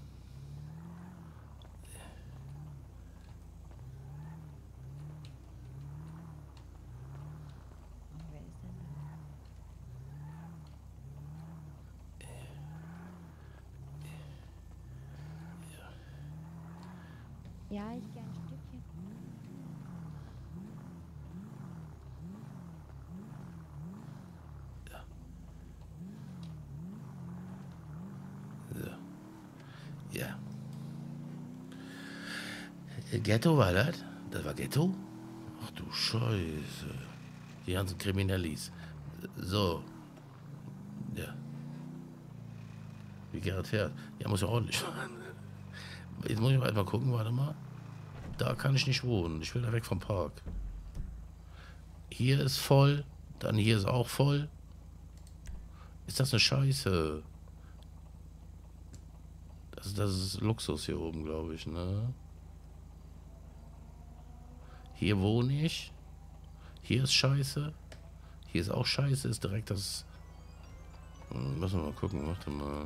Ja, ich gerne ein Stückchen. So. Ja. Ghetto war das? Das war Ghetto? Ach du Scheiße. Die ganzen Kriminellis. So. Ja. Wie Gerhard fährt. Ja, muss ja ordentlich fahren. Jetzt muss ich mal mal gucken, warte mal. Da kann ich nicht wohnen. Ich will da weg vom Park. Hier ist voll. Dann hier ist auch voll. Ist das eine Scheiße? Das, das ist Luxus hier oben, glaube ich, ne? Hier wohne ich. Hier ist Scheiße. Hier ist auch scheiße, ist direkt das... Hm, müssen wir mal gucken, warte mal.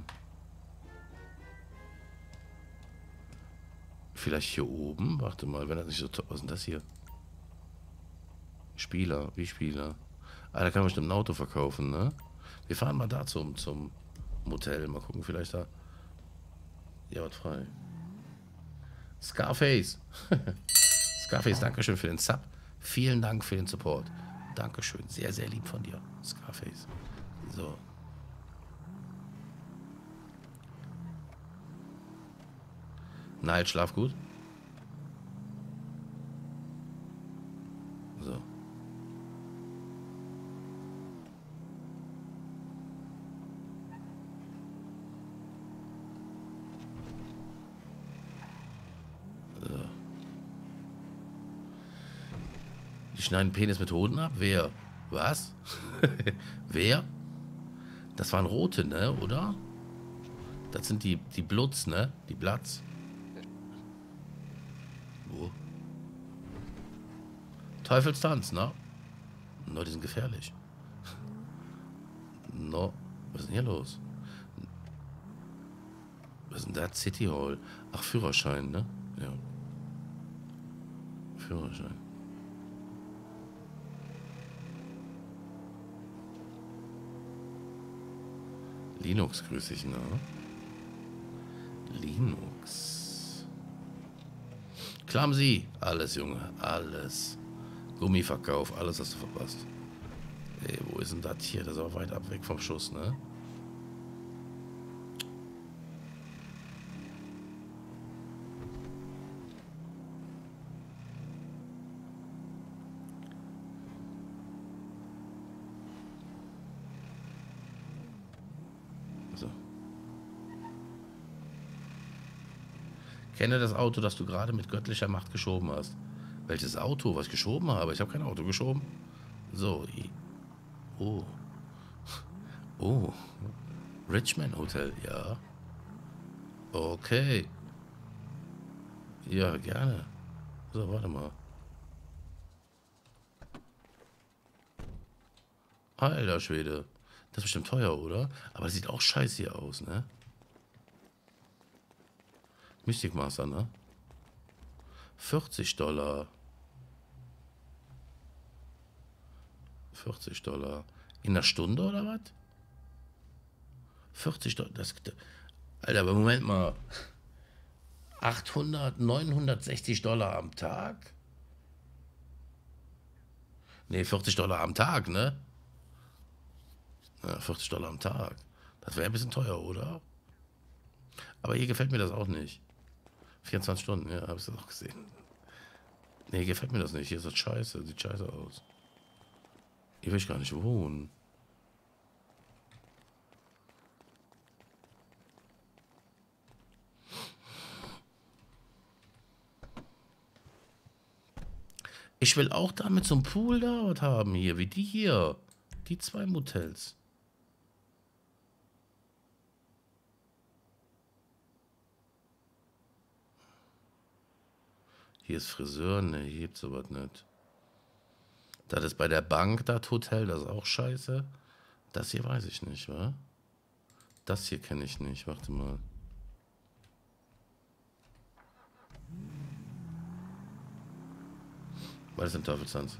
Vielleicht hier oben? Warte mal, wenn das nicht so toll... Was ist denn das hier? Spieler, wie Spieler? Ah, da kann man bestimmt ein Auto verkaufen, ne? Wir fahren mal da zum, zum Motel. Mal gucken, vielleicht da... Ja, was frei. Scarface. Scarface, dankeschön für den Sub. Vielen Dank für den Support. Dankeschön. Sehr, sehr lieb von dir, Scarface. So. Nein, schlaf gut. So. Die schneiden Penis mit Hoden ab? Wer? Was? Wer? Das waren rote, ne? Oder? Das sind die, die Bloods, ne? Die Bloods. Wo? Teufelstanz, ne? No, die sind gefährlich. No. Was ist denn hier los? Was ist denn da? City Hall. Ach, Führerschein, ne? Ja. Führerschein. Linux grüße ich, ne? Linux. Clumsy. Alles, Junge. Alles. Gummiverkauf. Alles hast du verpasst. Ey, wo ist denn das hier? Das ist aber weit ab weg vom Schuss, ne? Kenne das Auto, das du gerade mit göttlicher Macht geschoben hast. Welches Auto, was ich geschoben habe? Ich habe kein Auto geschoben. So. Oh. Oh. Richmond Hotel, ja. Okay. Ja, gerne. So, warte mal. Alter Schwede. Das ist bestimmt teuer, oder? Aber das sieht auch scheiße hier aus, ne? Mystic Master, ne? vierzig Dollar. vierzig Dollar. In einer Stunde oder was? vierzig Dollar. Das, Alter, aber Moment mal. achthundert, neunhundertsechzig Dollar am Tag? Ne, vierzig Dollar am Tag, ne? Ja, vierzig Dollar am Tag. Das wäre ein bisschen teuer, oder? Aber hier gefällt mir das auch nicht. vierundzwanzig Stunden, ja, habe ich das auch gesehen. Nee, gefällt mir das nicht. Hier ist das scheiße. Sieht scheiße aus. Hier will ich gar nicht wohnen. Ich will auch damit zum Pool da was haben hier, wie die hier. Die zwei Motels. Hier ist Friseur, ne, hier gibt sowas nicht. Das ist bei der Bank, das Hotel, das ist auch scheiße. Das hier weiß ich nicht, wa? Das hier kenne ich nicht, warte mal. Was ist denn Teufelstanz?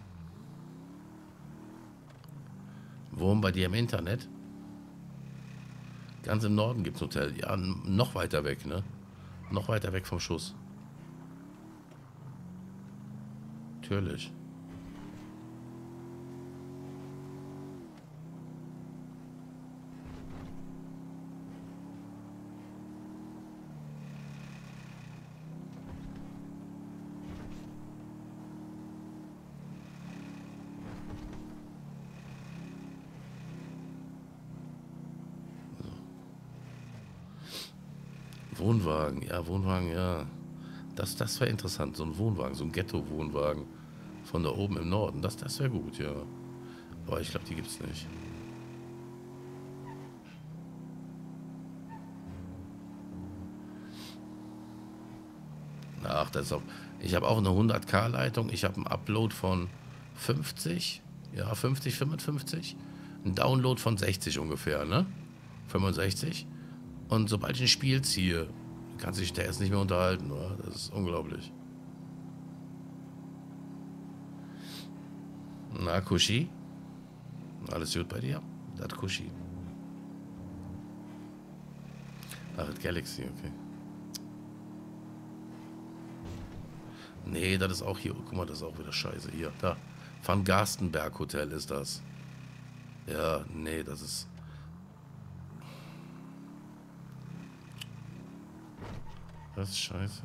Wohnen bei dir im Internet? Ganz im Norden gibt's ein Hotel. Ja, noch weiter weg, ne? Noch weiter weg vom Schuss. Natürlich. Wohnwagen, ja, Wohnwagen, ja. Das, das wäre interessant, so ein Wohnwagen, so ein Ghetto-Wohnwagen von da oben im Norden. Das, das wäre gut, ja. Aber ich glaube, die gibt es nicht. Ach, das ist auch... Ich habe auch eine hundert K Leitung. Ich habe einen Upload von fünfzig Ja, fünfzig, fünfundfünfzig. Ein Download von sechzig ungefähr, ne? fünfundsechzig. Und sobald ich ein Spiel ziehe, kann sich der jetzt nicht mehr unterhalten, oder? Das ist unglaublich. Na, Kushi? Alles gut bei dir? Das Kushi. Ach, das Galaxy, okay. Nee, das ist auch hier. Guck mal, das ist auch wieder scheiße. Hier, da. Van Garstenberg Hotel ist das. Ja, nee, das ist... Das ist scheiße.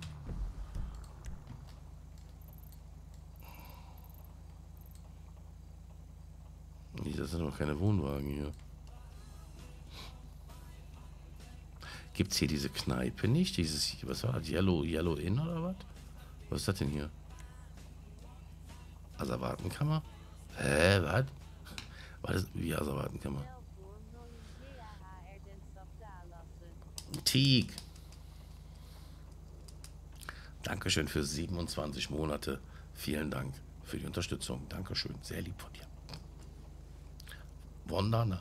Nee, das sind doch keine Wohnwagen hier. Gibt's hier diese Kneipe nicht? Dieses, was war das? Yellow, Yellow Inn oder was? Was ist das denn hier? Asservatenkammer? Hä, was? Was ist wie Asservatenkammer? Teak. Dankeschön für siebenundzwanzig Monate. Vielen Dank für die Unterstützung. Dankeschön. Sehr lieb von dir. Wandana.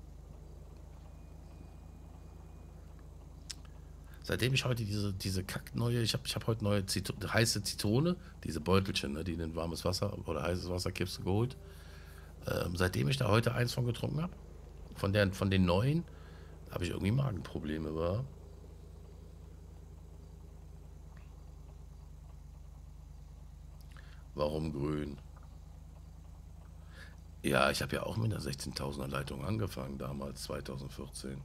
Seitdem ich heute diese, diese kackneue, ich habe ich hab heute neue Zito, heiße Zitrone, diese Beutelchen, ne, die in warmes Wasser oder heißes Wasser kippst, geholt. Ähm, seitdem ich da heute eins von getrunken habe, von, der, von den neuen, habe ich irgendwie Magenprobleme, wa? Warum grün? Ja, ich habe ja auch mit einer sechzehntausender Leitung angefangen, damals, zweitausendvierzehn.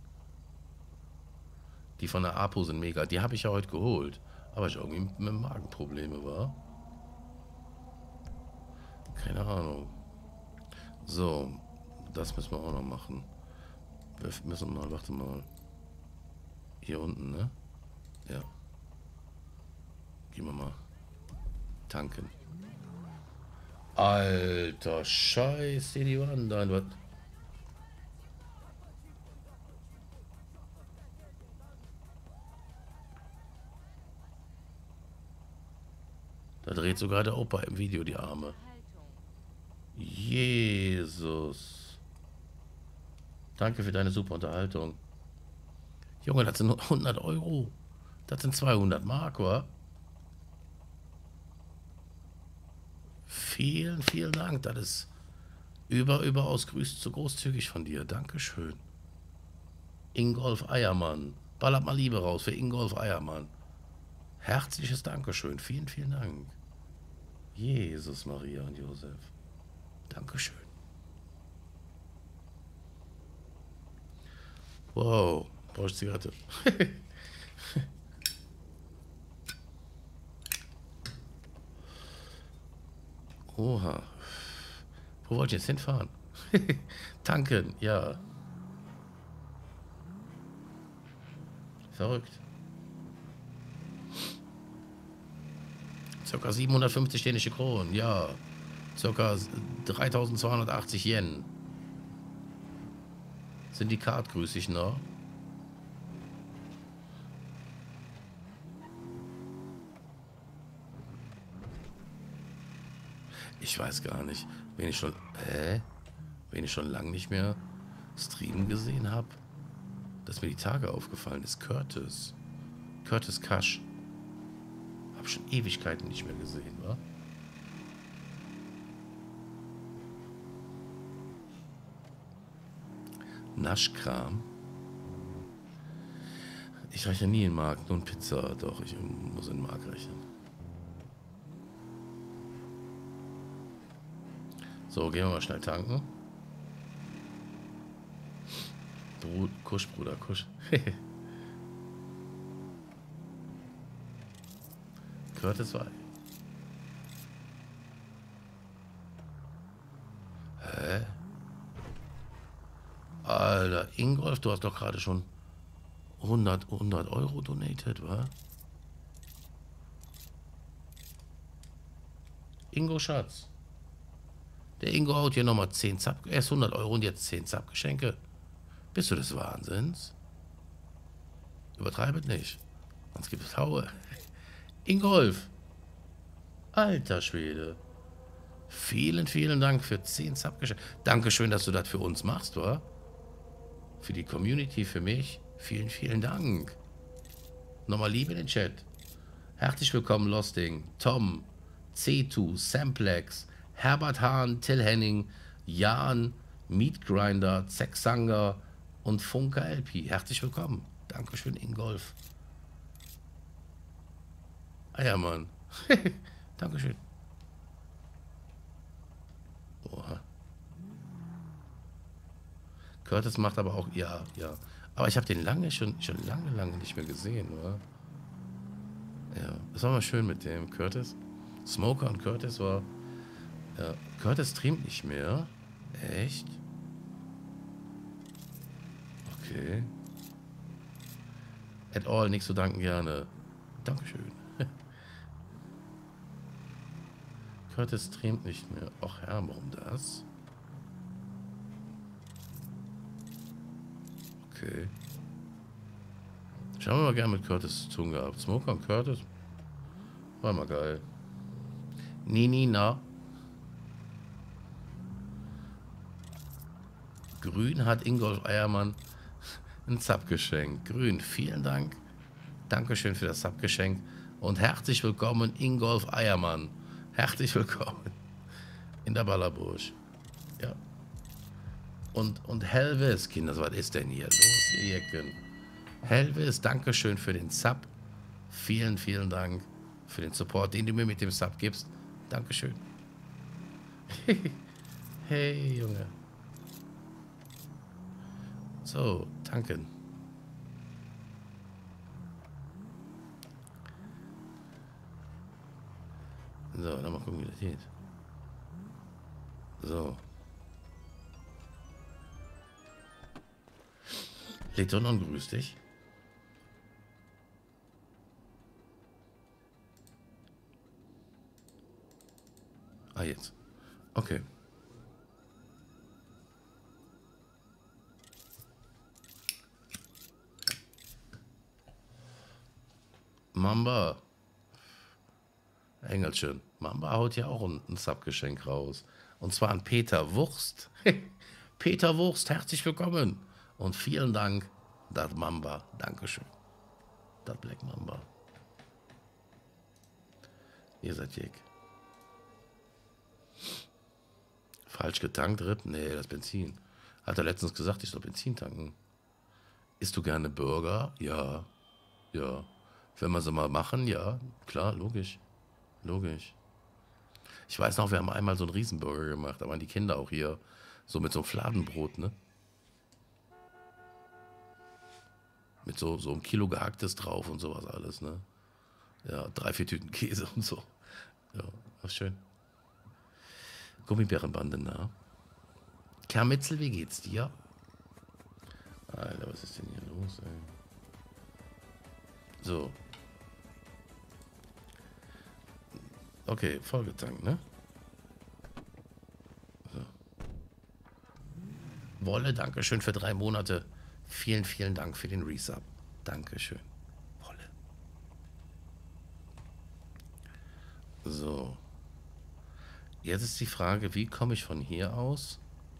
Die von der Apo sind mega. Die habe ich ja heute geholt. Aber ich irgendwie mit Magenprobleme war. Keine Ahnung. So, das müssen wir auch noch machen. Wir müssen mal, warte mal. Hier unten, ne? Ja. Gehen wir mal tanken. Alter Scheiße, die waren da. Was? Da dreht sogar der Opa im Video die Arme. Jesus. Danke für deine super Unterhaltung. Junge, das sind hundert Euro. Das sind zweihundert Mark, wa? Vielen, vielen Dank. Das ist über, überaus grüßt so großzügig von dir. Dankeschön. Ingolf Eiermann. Ballert mal Liebe raus für Ingolf Eiermann. Herzliches Dankeschön. Vielen, vielen Dank. Jesus, Maria und Josef. Dankeschön. Wow. Brauche ich Zigarette? Oha. Wo wollt ihr jetzt hinfahren? Tanken, ja. Verrückt. Circa siebenhundertfünfzig dänische Kronen, ja. Circa dreitausendzweihundertachtzig Yen. Syndikat grüße ich noch. Ich weiß gar nicht, wen ich schon, hä? Wen ich schon lange nicht mehr streamen gesehen habe, dass mir die Tage aufgefallen ist. Curtis. Curtis Cash. Hab schon Ewigkeiten nicht mehr gesehen, wa? Naschkram. Ich rechne nie in Mark, nur in Pizza. Doch, ich muss in Mark rechnen. So, gehen wir mal schnell tanken. Brut, Kusch, Bruder, Kusch. Curtis zwei. Hä? Alter, Ingolf, du hast doch gerade schon hundert Euro donated, wa? Ingo Schatz. Der Ingo haut hier nochmal zehn Zap, erst hundert Euro und jetzt zehn Zap-Geschenke. Bist du des Wahnsinns? Übertreibet nicht. Sonst gibt es Haue. Ingolf. Alter Schwede. Vielen, vielen Dank für zehn Subgeschenke. Dankeschön, dass du das für uns machst, wa? Für die Community, für mich. Vielen, vielen Dank. Nochmal Liebe in den Chat. Herzlich willkommen, Losting, Tom, C zwei, Samplex, Herbert Hahn, Till Henning, Jan, Meatgrinder, Zexanger und Funker L P. Herzlich willkommen. Dankeschön, Ingolf. Ah ja, Mann. Dankeschön. Oha. Curtis macht aber auch, ja, ja. Aber ich habe den lange, schon, schon lange, lange nicht mehr gesehen, oder? Ja, das war mal schön mit dem Curtis. Smoker und Curtis war... Ja, Curtis streamt nicht mehr. Echt? Okay. At all, nichts zu danken, gerne. Dankeschön. Curtis streamt nicht mehr. Ach ja, warum das? Okay. Ich habe mal gerne mit Curtis zu tun gehabt. Smoker und Curtis. War mal geil. Nini, na. Grün hat Ingolf Eiermann ein Sub geschenkt. Grün, vielen Dank. Dankeschön für das Sub-Geschenk. Und herzlich willkommen, Ingolf Eiermann. Herzlich willkommen in der Ballerbusch. Ja. Und, und Helvis, Kinder, was ist denn hier los, ihr Jecken? Helvis, Dankeschön für den Sub. Vielen, vielen Dank für den Support, den du mir mit dem Sub gibst. Dankeschön. Hey, Junge. So, danken. So, dann mal gucken, wie das geht. So. Letonon, grüß dich. Ah, jetzt. Okay. Mamba. Engelchen. Mamba haut ja auch ein, ein Subgeschenk raus. Und zwar an Peter Wurst. Peter Wurst, herzlich willkommen. Und vielen Dank, das Mamba. Dankeschön. Das Black Mamba. Ihr seid Jig. Falsch getankt, Rip? Nee, das Benzin. Hat er letztens gesagt, ich soll Benzin tanken. Isst du gerne Burger? Ja. Ja. Wenn wir sie mal machen, ja. Klar, logisch. Logisch. Ich weiß noch, wir haben einmal so einen Riesenburger gemacht, da waren die Kinder auch hier. So mit so einem Fladenbrot, ne? Mit so, so einem Kilo gehacktes drauf und sowas alles, ne? Ja, drei, vier Tüten Käse und so. Ja, war schön. Gummibärenbande, na? Kermitzel, wie geht's dir? Alter, was ist denn hier los, ey? So. Okay, vollgetankt, ne? So. Wolle, Dankeschön für drei Monate. Vielen, vielen Dank für den Resub. Dankeschön. Wolle. So. Jetzt ist die Frage, wie komme ich von hier aus?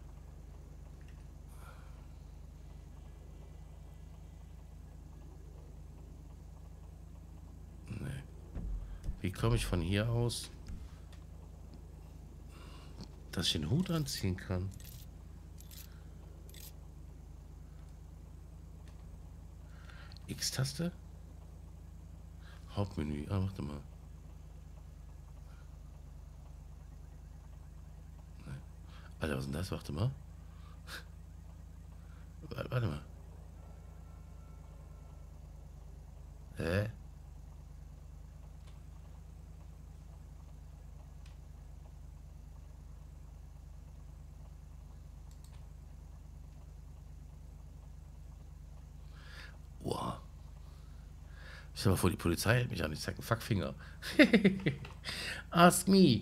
Nee. Wie komme ich von hier aus, dass ich den Hut anziehen kann? X-Taste? Hauptmenü. Ah, warte mal. Nee. Alter, was ist denn das? Warte mal. Warte mal. Hä? Wow. Ich stell mal vor, die Polizei hält mich an. Ich zeig einen Fuckfinger. Ask me.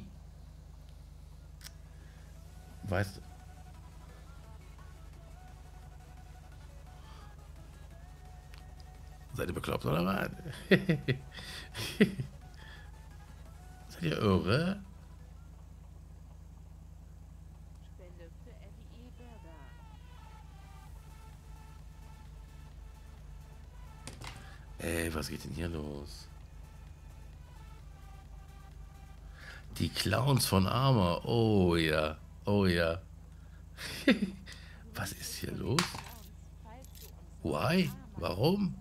Weißt du? Seid ihr bekloppt oder was? Seid ihr irre? Ey, was geht denn hier los? Die Clowns von Arma. Oh ja. Oh ja. Was ist hier los? Why? Warum?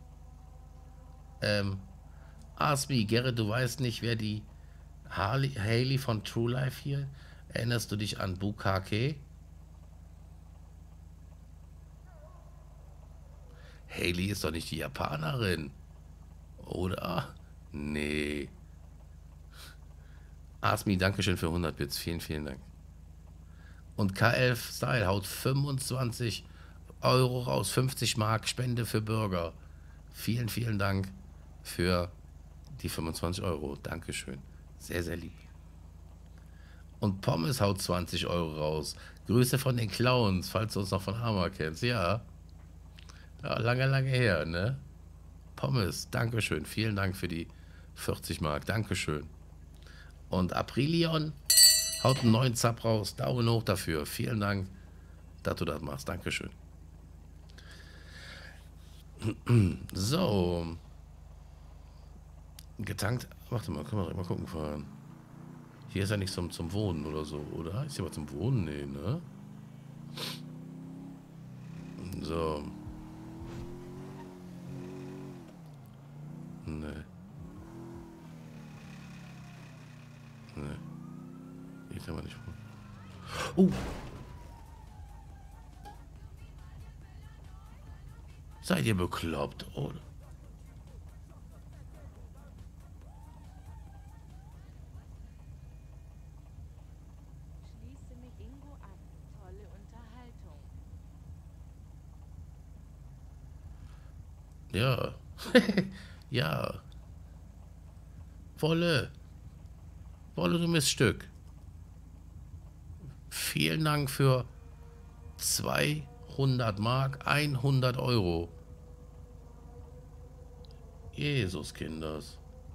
Ähm. Asmi, Gerrit, du weißt nicht, wer die Harley, Hailey von True Life hier? Erinnerst du dich an Bukake? Hailey ist doch nicht die Japanerin. Oder? Nee. Asmi, Dankeschön für hundert Bits. Vielen, vielen Dank. Und K elf Style haut fünfundzwanzig Euro raus. fünfzig Mark Spende für Bürger. Vielen, vielen Dank für die fünfundzwanzig Euro. Dankeschön. Sehr, sehr lieb. Und Pommes haut zwanzig Euro raus. Grüße von den Clowns, falls du uns noch von Arma kennst. Ja. Ja, lange, lange her, ne? Pommes, Dankeschön. Vielen Dank für die vierzig Mark. Dankeschön. Und Aprilion haut einen neuen Zap raus. Daumen hoch dafür. Vielen Dank, dass du das machst. Dankeschön. So. Getankt. Warte mal, können wir mal gucken fahren. Hier ist ja nichts zum, zum Wohnen oder so, oder? Ist hier was zum Wohnen? Nee, ne? So. Nee. Nee. Hier kann man nicht wohnen. Oh! Seid ihr bekloppt, oder? Schließe mich Ingo an. Tolle Unterhaltung. Ja. Ja. Wolle. Wolle, du Miststück. Vielen Dank für zweihundert Mark, hundert Euro. Jesus, Kinders.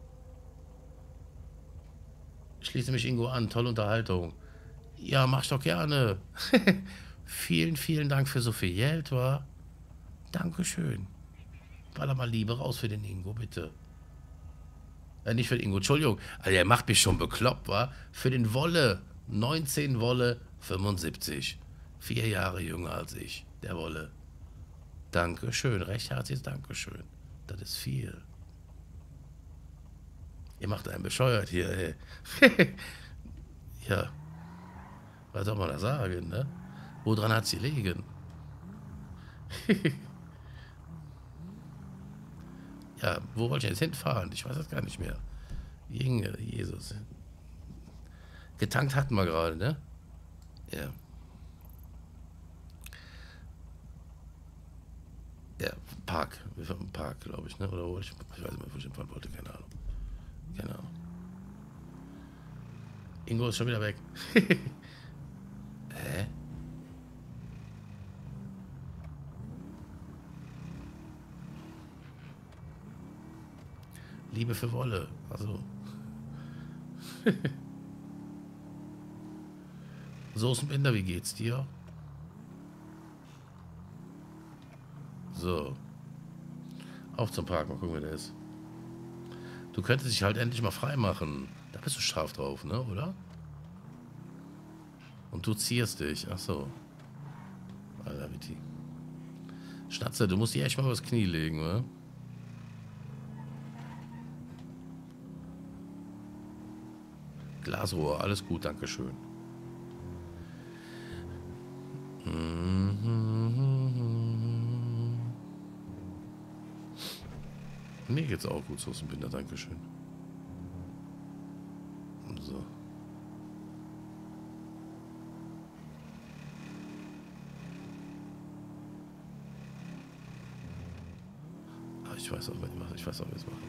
Schließe mich Ingo an. Tolle Unterhaltung. Ja, mach ich doch gerne. Vielen, vielen Dank für so viel Geld, wa? Dankeschön. Baller mal Liebe raus für den Ingo, bitte. Äh, nicht für den Ingo, Entschuldigung. Also, er macht mich schon bekloppt, wa? Für den Wolle. neunzehn Wolle, fünfundsiebzig. Vier Jahre jünger als ich, der Wolle. Dankeschön, recht herzliches Dankeschön. Das ist viel. Ihr macht einen bescheuert hier, ey. Ja. Was soll man da sagen, ne? Woran hat sie liegen? Ja, wo wollte ich jetzt hinfahren? Ich weiß das gar nicht mehr. Jinge, Jesus. Getankt hatten wir gerade, ne? Ja. Ja, Park. Wir fahren im Park, glaube ich, ne? Oder wo ich, ich weiß nicht mehr, wo ich hinfahren wollte, keine Ahnung. Keine Ahnung. Ingo ist schon wieder weg. Hä? Liebe für Wolle. Also. Soßenbinder, wie geht's dir? So. Auf zum Park, mal gucken, wer der ist. Du könntest dich halt endlich mal frei machen. Da bist du scharf drauf, ne, oder? Und du zierst dich. Ach so. Alter, wie die. Schnatze, du musst dich echt mal übers Knie legen, oder? Glasrohr, alles gut, dankeschön. Mir geht's auch gut, Soßenbinder, dankeschön. So. Ah, ich weiß auch, ich weiß auch, wie wir es machen.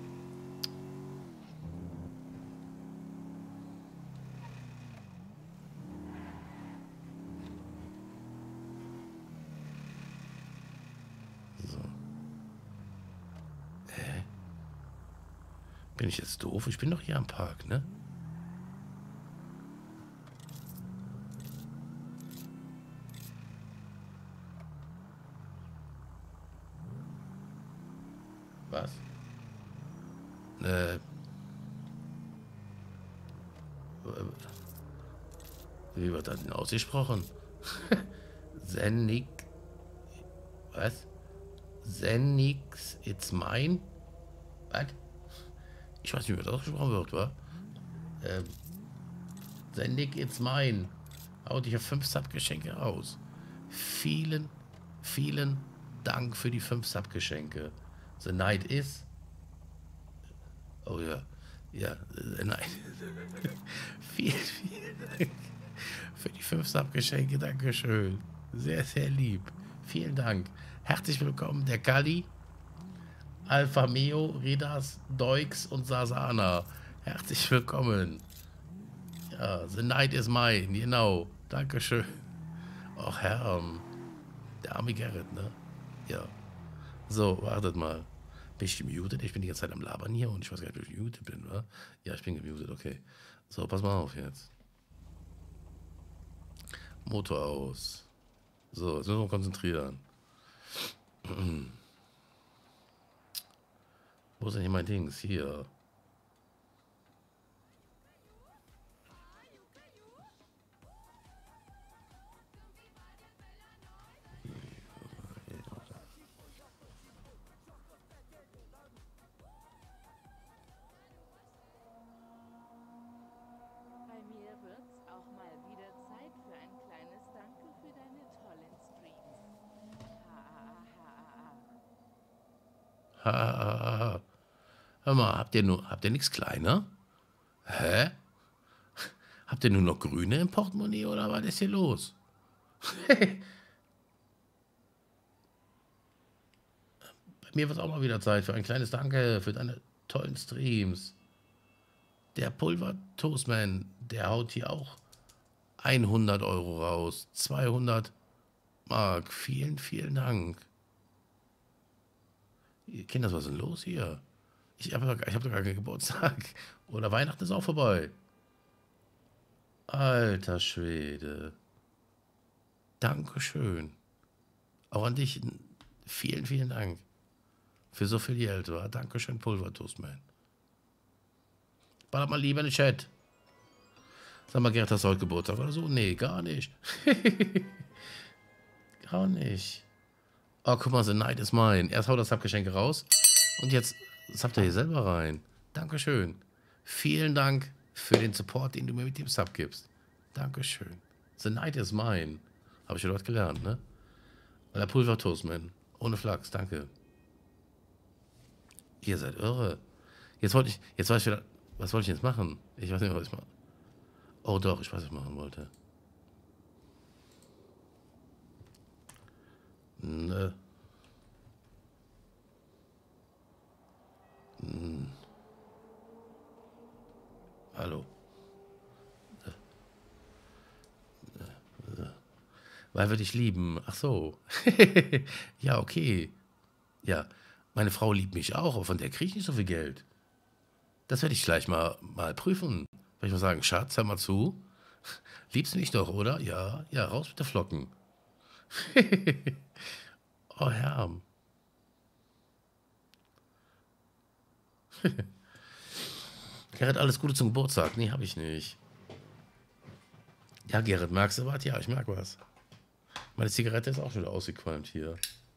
Bin ich jetzt doof? Ich bin doch hier am Park, ne? Was? Äh. Wie wird das denn ausgesprochen? Zenik. Was? Zenix, it's mine? Was? Ich weiß nicht, wie das ausgesprochen wird, wa? Ähm. Zenik, it's mine. Haut dich auf fünf Sub-Geschenke raus. Vielen, vielen Dank für die fünf Sub-Geschenke. The night is. Oh ja. Ja, the night. Vielen, vielen Dank für die fünf Sub-Geschenke. Dankeschön. Sehr, sehr lieb. Vielen Dank. Herzlich willkommen, der Kali, Alpha Meo, Ridas, Deux und Sasana. Herzlich willkommen. Ja, the night is mine, genau. Dankeschön. Ach, Herr, der arme Gerrit, ne? Ja. So, wartet mal. Bin ich gemutet? Ich bin die ganze Zeit am Labern hier und ich weiß gar nicht, ob ich gemutet bin, oder? Ja, ich bin gemutet, okay. So, pass mal auf jetzt. Motor aus. So, jetzt müssen wir uns konzentrieren. Wo ist denn hier mein Dings? Hier. Bei mir wird's auch mal wieder Zeit für ein kleines Danke für deine tollen Streams. Ha, ha, ha, ha, ha. Ha, ha, ha, ha. Hör mal, habt ihr nur, habt ihr nichts kleiner? Hä? Habt ihr nur noch Grüne im Portemonnaie oder was ist hier los? Bei mir wird auch mal wieder Zeit für ein kleines Danke für deine tollen Streams. Der Pulver Toastman, der haut hier auch hundert Euro raus. zweihundert Mark. Vielen, vielen Dank. Kinder, was ist denn los hier? Ich habe doch, ich hab doch gar keinen Geburtstag. Oder Weihnachten ist auch vorbei. Alter Schwede. Dankeschön. Auch an dich. Vielen, vielen Dank. Für so viel Geld, war. Dankeschön, Pulver Toastman. Ballert mal lieber in den Chat. Sag mal, Gerd, hast du heute Geburtstag oder so? Nee, gar nicht. Gar nicht. Oh, guck mal, the night is mine. Erst haut das Subgeschenke raus und jetzt habt ihr hier selber rein. Dankeschön. Vielen Dank für den Support, den du mir mit dem Sub gibst. Dankeschön. The night is mine. Habe ich schon dort gelernt, ne? Der Pulver Toastman. Ohne Flachs, danke. Ihr seid irre. Jetzt wollte ich, jetzt weiß ich wieder, was wollte ich jetzt machen? Ich weiß nicht, was ich mache. Oh doch, ich weiß, was ich machen wollte. Ne. Hm. Hallo. Weil wir dich lieben. Ach so. Ja, okay. Ja, meine Frau liebt mich auch, aber von der kriege ich nicht so viel Geld. Das werde ich gleich mal, mal prüfen. Werde ich mal sagen, Schatz, hör mal zu. Liebst du mich doch, oder? Ja, ja, raus mit der Flocken. Oh, Herr. Gerrit, alles Gute zum Geburtstag. Nee, habe ich nicht. Ja, Gerrit, merkst du was? Ja, ich merke was. Meine Zigarette ist auch schon wieder ausgequalmt hier.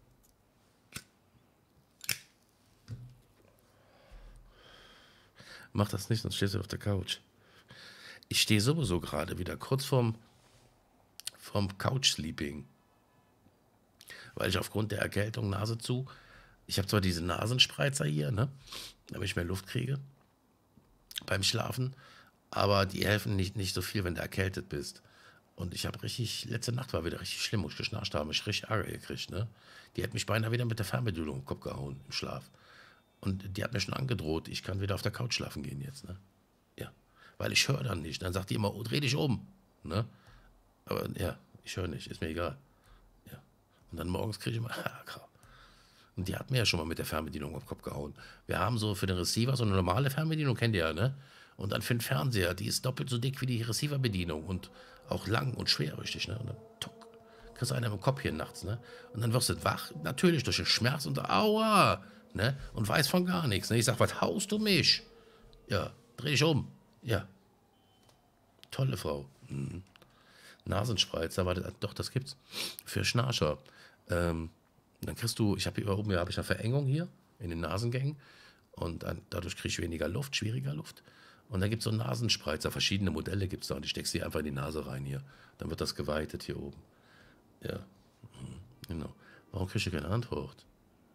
Mach das nicht, sonst stehst du auf der Couch. Ich stehe sowieso gerade wieder kurz vorm, vorm Couch-Sleeping. Weil ich aufgrund der Erkältung, Nase zu, ich habe zwar diese Nasenspreizer hier, ne, damit ich mehr Luft kriege beim Schlafen, aber die helfen nicht, nicht so viel, wenn du erkältet bist. Und ich habe richtig, letzte Nacht war wieder richtig schlimm, wo ich geschnarcht habe, ich richtig Ärger gekriegt, ne. Die hat mich beinahe wieder mit der Fernbedienung im Kopf gehauen, im Schlaf. Und die hat mir schon angedroht, ich kann wieder auf der Couch schlafen gehen jetzt, ne. Ja, weil ich höre dann nicht. Dann sagt die immer, oh, dreh dich um, ne. Aber ja, ich höre nicht, ist mir egal. Ja. Und dann morgens kriege ich immer Ärger. Und die hat mir ja schon mal mit der Fernbedienung auf den Kopf gehauen. Wir haben so für den Receiver so eine normale Fernbedienung, kennt ihr ja, ne? Und dann für den Fernseher, die ist doppelt so dick wie die Receiver-Bedienung und auch lang und schwer, richtig, ne? Und dann tuck, kriegst du einen im Kopf hier nachts, ne? Und dann wirst du wach, natürlich durch den Schmerz und aua, ne? Und weiß von gar nichts. Ne? Ich sag, was haust du mich? Ja, dreh ich um. Ja. Tolle Frau. Mhm. Nasenspreizer, warte, doch, das gibt's. Für Schnarcher. Ähm, dann kriegst du, ich habe hier oben, habe ich eine Verengung hier in den Nasengängen und dann, dadurch kriege ich weniger Luft, schwieriger Luft. Und dann gibt es so einen Nasenspreizer, verschiedene Modelle gibt es da und die steckst die einfach in die Nase rein hier. Dann wird das geweitet hier oben. Ja, mhm. Genau. Warum kriege ich keine Antwort?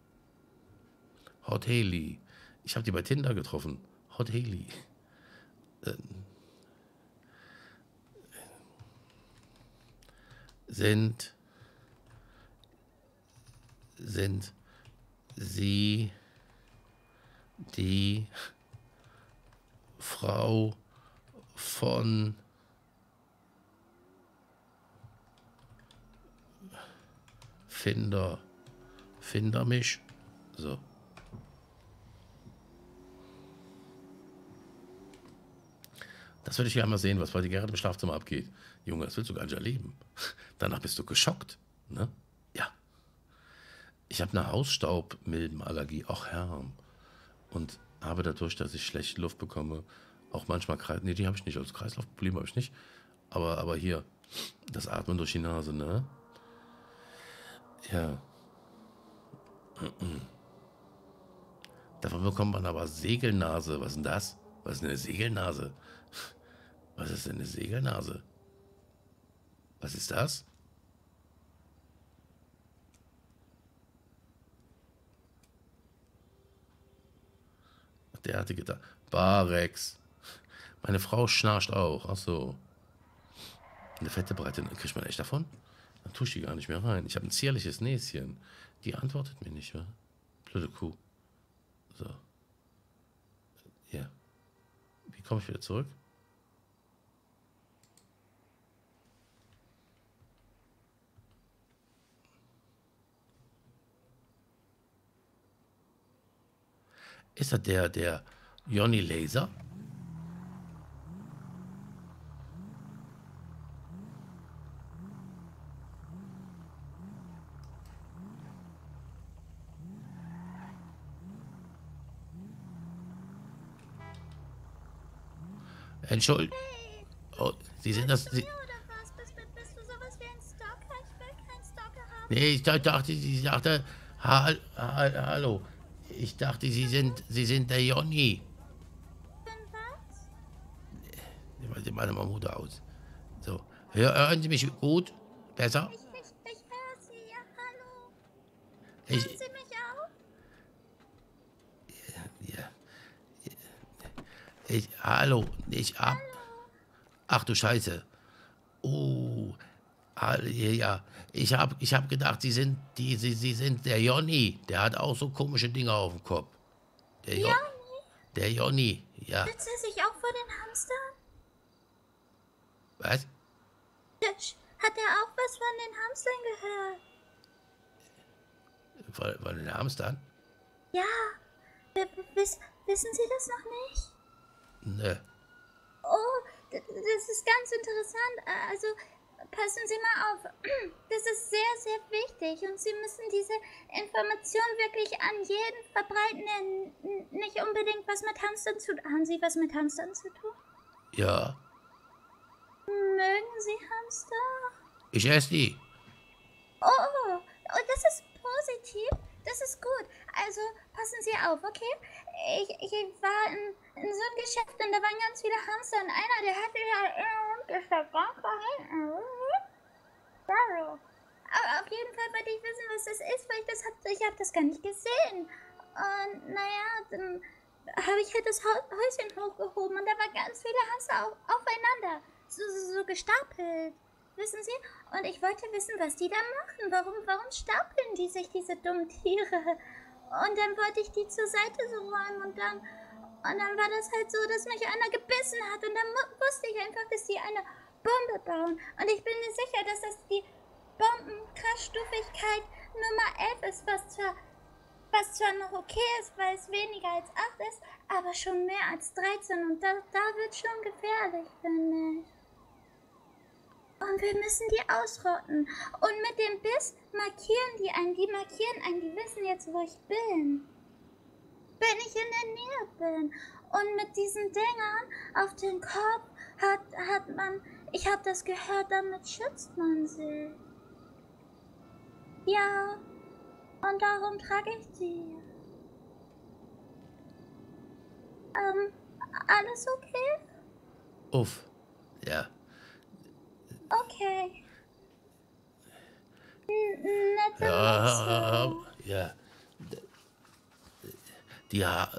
Hot Haley. Ich habe die bei Tinder getroffen. Hot Haley. Ähm. Sind, sind Sie die Frau von Finder, Finder mich? So. Das würde ich gerne mal sehen, was bei dir gerade im Schlafzimmer abgeht. Junge, das willst du gar nicht erleben. Danach bist du geschockt, ne? Ja. Ich habe eine Hausstaubmilbenallergie, auch Herr. Und habe dadurch, dass ich schlechte Luft bekomme, auch manchmal Kreis... Nee, die habe ich nicht, als Kreislaufproblem habe ich nicht. Aber, aber hier, das Atmen durch die Nase, ne? Ja. Davon bekommt man aber Segelnase. Was ist denn das? Was ist denn eine Segelnase? Was ist denn eine Segelnase? Was ist das? Derartige da. Barex. Meine Frau schnarcht auch. Ach so. Eine fette Breite. Kriegt man echt davon? Dann tue ich die gar nicht mehr rein. Ich habe ein zierliches Näschen. Die antwortet mir nicht, wa? Blöde Kuh. So. Ja. Wie komme ich wieder zurück? Ist das der, der Johnny Laser? Entschuldigung. Oh, Sie sind das... Sie nee, ich dachte, ich dachte... Ha, ha, hallo. Ich dachte, Sie sind, Sie sind der Jonny. Was? Sie meine Mutter aus. So, Hör, hören Sie mich gut? Besser? Ich, ich, ich höre Sie, ja, hallo. Ich, Hören Sie mich auch? ja, ich, hallo, ich ab. Ach du Scheiße. Oh, ja, ich habe ich hab gedacht, Sie sind, die, Sie, Sie sind der Jonny. Der hat auch so komische Dinge auf dem Kopf. Der Jonny? Der Jonny, ja. Setzt er sich auch vor den Hamstern? Was? Hat er auch was von den Hamstern gehört? Von, von den Hamstern? Ja. Wiss, wissen Sie das noch nicht? Ne. Oh, das ist ganz interessant. Also, passen Sie mal auf. Das ist sehr, sehr wichtig. Und Sie müssen diese Information wirklich an jeden verbreiten, der nicht unbedingt was mit Hamstern zu tun hat. Haben Sie was mit Hamstern zu tun? Ja. Mögen Sie Hamster? Ich esse die. Oh, oh, das ist positiv. Das ist gut. Also, passen Sie auf, okay? Ich, ich war in, in so einem Geschäft und da waren ganz viele Hamster und einer, der hatte ja ist da ganz da hinten. Aber auf jeden Fall wollte ich wissen, was das ist, weil ich das hab, ich habe das gar nicht gesehen. Und naja, dann habe ich halt das Häuschen hochgehoben und da waren ganz viele Hamster auf, aufeinander. So, so, so gestapelt. Wissen Sie? Und ich wollte wissen, was die da machen. Warum, warum stapeln die sich, diese dummen Tiere? Und dann wollte ich die zur Seite so räumen und dann, und dann war das halt so, dass mich einer gebissen hat. Und dann wusste ich einfach, dass die eine Bombe bauen. Und ich bin mir sicher, dass das die Bombenkraftstufigkeit Nummer elf ist, was zwar, was zwar noch okay ist, weil es weniger als acht ist, aber schon mehr als dreizehn. Und da, da wird schon gefährlich, finde ich. Und wir müssen die ausrotten. Und mit dem Biss markieren die einen. Die markieren einen. Die wissen jetzt, wo ich bin. wenn ich in der Nähe bin. Und mit diesen Dingern auf den Kopf hat, hat man, ich habe das gehört, damit schützt man sich. Ja, und darum trage ich die. Ähm, alles okay? Uff. Ja. Okay. N nette Ja, Mütze. ja. Die, ha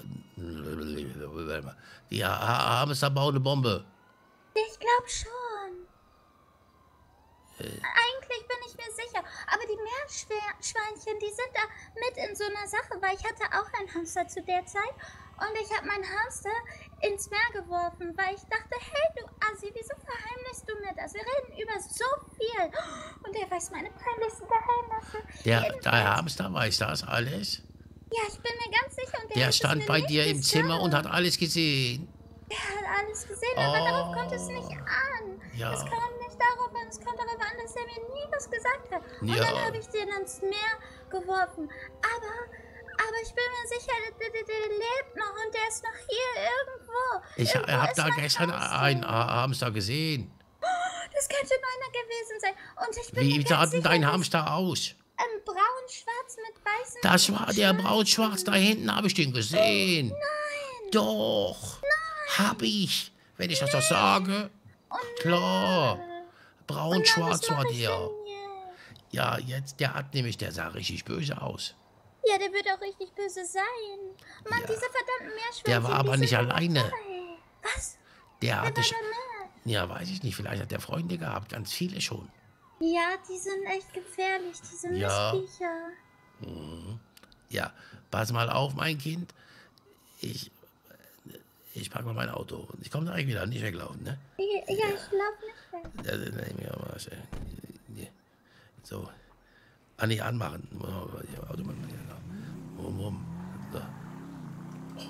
die ha haben es aber auch eine Bombe. Ich glaube schon. Äh, Eigentlich bin ich mir sicher. Aber die Meerschweinchen, die sind da mit in so einer Sache, weil ich hatte auch einen Hamster zu der Zeit. Und ich habe meinen Hamster ins Meer geworfen, weil ich dachte, hey du Assi, wieso verheimlichst du mir das? Wir reden über so viel. Und er weiß meine peinlichsten Geheimnisse. der, Jedenfalls- der Hamster weiß das alles. Ja, ich bin mir ganz sicher. Und der, Der hat es stand mir bei nicht dir im Zimmer gesagt. und hat alles gesehen. Er hat alles gesehen, aber Oh. darauf kommt es nicht an. Ja. Es kommt nicht darauf an, es kommt darauf an, dass er mir nie was gesagt hat. Und Ja. dann habe ich den ins Meer geworfen. Aber, aber ich bin mir sicher, der, der, der lebt noch und der ist noch hier irgendwo. Ich Irgendwo habe ist da mein gestern Hamster. einen Hamster gesehen. Das könnte meiner gewesen sein. Und ich bin Wie mir sah ganz denn sicher, dein dass- Hamster aus? Ähm, braun-schwarz mit weißen Das war der Streifen. braun-schwarz, da hinten habe ich den gesehen. Nein. Doch. Hab ich. Wenn ich das doch sage. Klar. Braun-schwarz war der. Ja, jetzt, der hat nämlich, der sah richtig böse aus. Ja, der wird auch richtig böse sein. Mann, diese verdammten Meerschweinchen. Der war aber die nicht sind doch alleine. dabei. Was? Der Wer hatte. war sch- da mehr? Ja, weiß ich nicht. Vielleicht hat der Freunde gehabt. Ganz viele schon. Ja, die sind echt gefährlich, diese Ja. Mistviecher. Mhm. Ja, pass mal auf, mein Kind. Ich. Ich packe mal mein Auto. Ich komme gleich wieder. Nicht weglaufen, ne? Ja, ja, ich lauf nicht weg. Ja, dann nehmen wir mal was, ey. So. Ah, nee, anmachen. Auto machen. Rum, rum. So. Oh,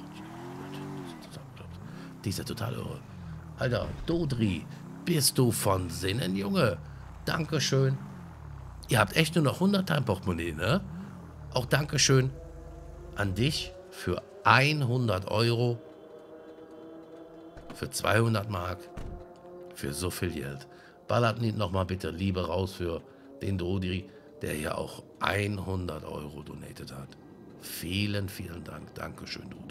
die ist ja total irre. Alter, Dodri, bist du von Sinnen, Junge? Dankeschön. Ihr habt echt nur noch hundert im Portemonnaie, ne? Auch Dankeschön an dich für hundert Euro, für zweihundert Mark, für so viel Geld. Ballert nicht nochmal bitte Liebe raus für den Dodri, der hier auch hundert Euro donated hat. Vielen, vielen Dank. Dankeschön, Dodri.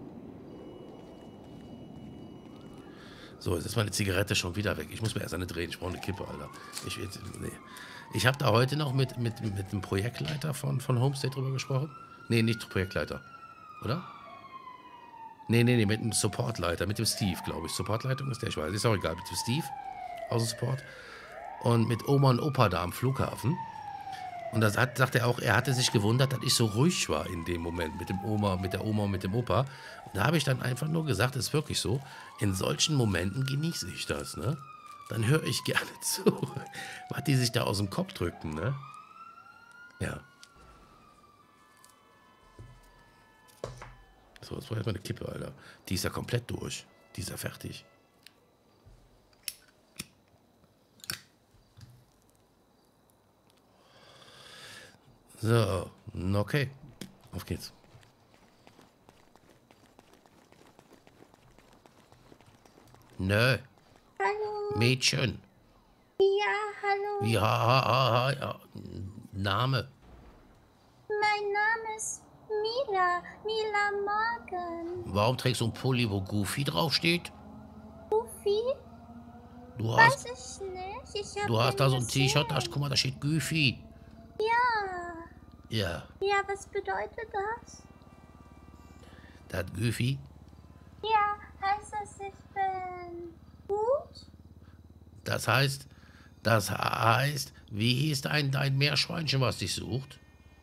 So, jetzt ist meine Zigarette schon wieder weg. Ich muss mir erst eine drehen. Ich brauche eine Kippe, Alter. Ich, jetzt, nee. ich habe da heute noch mit, mit, mit dem Projektleiter von, von Homestay drüber gesprochen. Nee, nicht Projektleiter. Oder? Nee, nee, nee, mit dem Supportleiter, mit dem Steve, glaube ich. Supportleitung ist der, ich weiß, ist auch egal. Mit dem Steve aus dem Support. Und mit Oma und Opa da am Flughafen. Und da sagt, sagt er auch, er hatte sich gewundert, dass ich so ruhig war in dem Moment mit dem Oma, mit der Oma und mit dem Opa. Und da habe ich dann einfach nur gesagt, das ist wirklich so, in solchen Momenten genieße ich das, ne? Dann höre ich gerne zu, was die sich da aus dem Kopf drückten, ne? Ja. So, jetzt brauche ich mal eine Kippe, Alter. Die ist ja komplett durch. Die ist ja fertig. So, okay. Auf geht's. Nö, Hallo. Mädchen. Ja, hallo. Wie, ha, ha, ha, ha, ja. Name. Mein Name ist Mila. Mila Morgan. Warum trägst du einen Pulli, wo Goofy draufsteht? Goofy? Du Weiß hast, ich nicht. Ich hab du hast den da so ein gesehen. T-Shirt, da, guck mal, da steht Goofy. Ja. Ja, Ja, was bedeutet das? da hat Goofy. Ja, heißt das, ich bin gut? Das heißt, das heißt, wie hieß dein, dein Meerschweinchen, was dich sucht?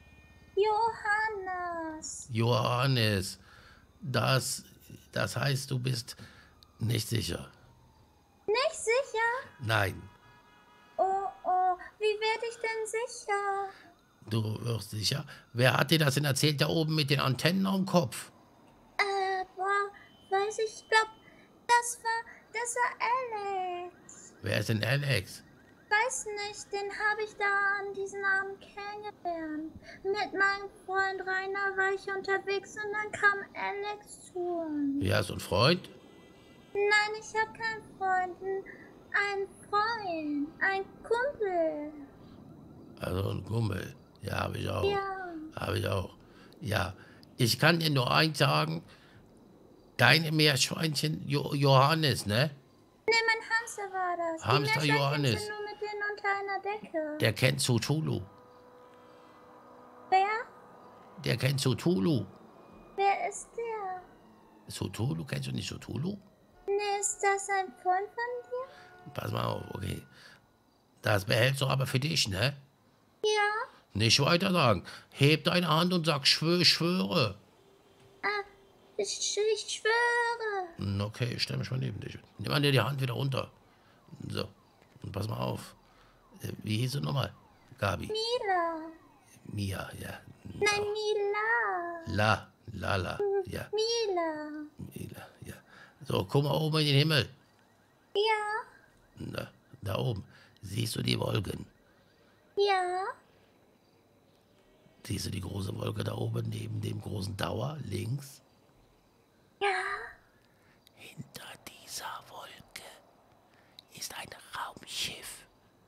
Johannes. Johannes. Das, das heißt, du bist nicht sicher. Nicht sicher? Nein, Oh, oh, wie werde ich denn sicher? du wirst sicher. Wer hat dir das denn erzählt, da oben mit den Antennen am Kopf? Äh, boah, weiß ich, ich glaube, das war, das war Alex. Wer ist denn Alex? Weiß weiß nicht, den habe ich da an diesem Abend kennengelernt. Mit meinem Freund Rainer war ich unterwegs und dann kam Alex zu uns. Ja, so ein Freund? Nein, ich habe keinen Freund. Ein Freund. Ein Kumpel. Also ein Kumpel. Ja, habe ich auch. Ja. Habe ich auch. Ja, ich kann dir nur eins sagen. Deine Meerschweinchen jo Johannes, ne? Nee, mein Hamster war das. Hamster Die Meerschweinchen Johannes. sind nur mit denen unter einer Decke. Der kennt Cthulhu. Wer? Der kennt Cthulhu. Wer ist der? Cthulhu? Kennst du nicht Cthulhu? Nee, ist das ein Freund von dir? Pass mal auf, okay. Das behältst du aber für dich, ne? Ja. Nicht weiter sagen. Heb deine Hand und sag, schwör, schwöre. Ah, ich, ich schwöre. Hm, okay, ich stell mich mal neben dich. Nimm mal dir die Hand wieder runter. So, und pass mal auf. Äh, Wie hieß sie nochmal? Gabi. Mila. Mia, ja. Nein, Mila. La, Lala, ja. Mila. Mila, ja. So, guck mal oben in den Himmel. Ja. Na, da oben. Siehst du die Wolken? Ja. Siehst du die große Wolke da oben neben dem großen Tower links? Ja. Hinter dieser Wolke ist ein Raumschiff.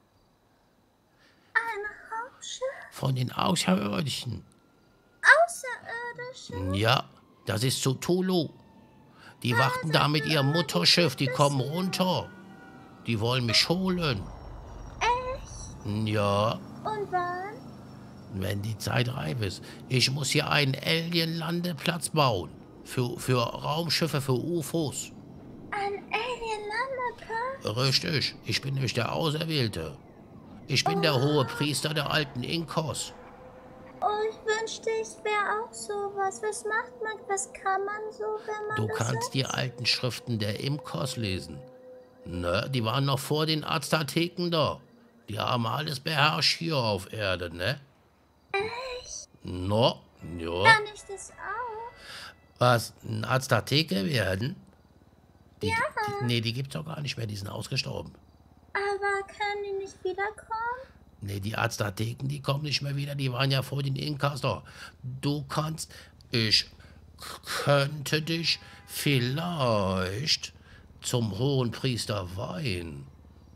Ein Raumschiff? Von den Außerirdischen. Außerirdische? Ja, das ist Cthulhu. Die warten da mit ihrem Mutterschiff, die kommen runter. Die wollen mich holen. Echt? Ja, Und wann? wenn die Zeit reif ist. Ich muss hier einen Alien-Landeplatz bauen. Für, für Raumschiffe, für U F Os. Ein Alien-Landeplatz? Richtig, ich bin nämlich der Auserwählte. Ich bin der hohe Priester der alten Inkos. Oh, ich wünschte, ich wäre auch sowas. Was macht man, was kann man so, wenn man Du das kannst ist? die alten Schriften der Imkos lesen. Ne, die waren noch vor den Azteken da. Die haben alles beherrscht hier auf Erde, ne? Echt? No, ja. Kann ich das auch? Was, ein Azteke werden? Die, Ja. Die, nee, die gibt's doch gar nicht mehr, die sind ausgestorben. Aber können die nicht wiederkommen? Nee, die Azteken, die kommen nicht mehr wieder, die waren ja vor den Inkas da. Du kannst, ich könnte dich vielleicht zum hohen Priester weihen.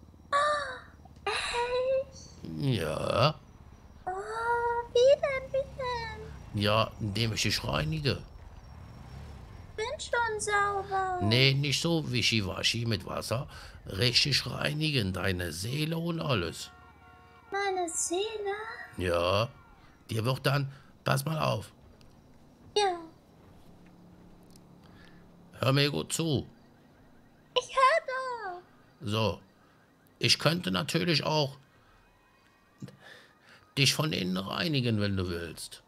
Echt? Ja, Oh, wie denn, wie denn? ja, indem ich dich reinige. Bin schon sauber. Nee, nicht so wischiwaschi mit Wasser. Richtig reinigen, deine Seele und alles. Meine Seele? Ja, dir wird dann, pass mal auf, Ja. hör mir gut zu. Ich hör doch. So, ich könnte natürlich auch dich von innen reinigen, wenn du willst.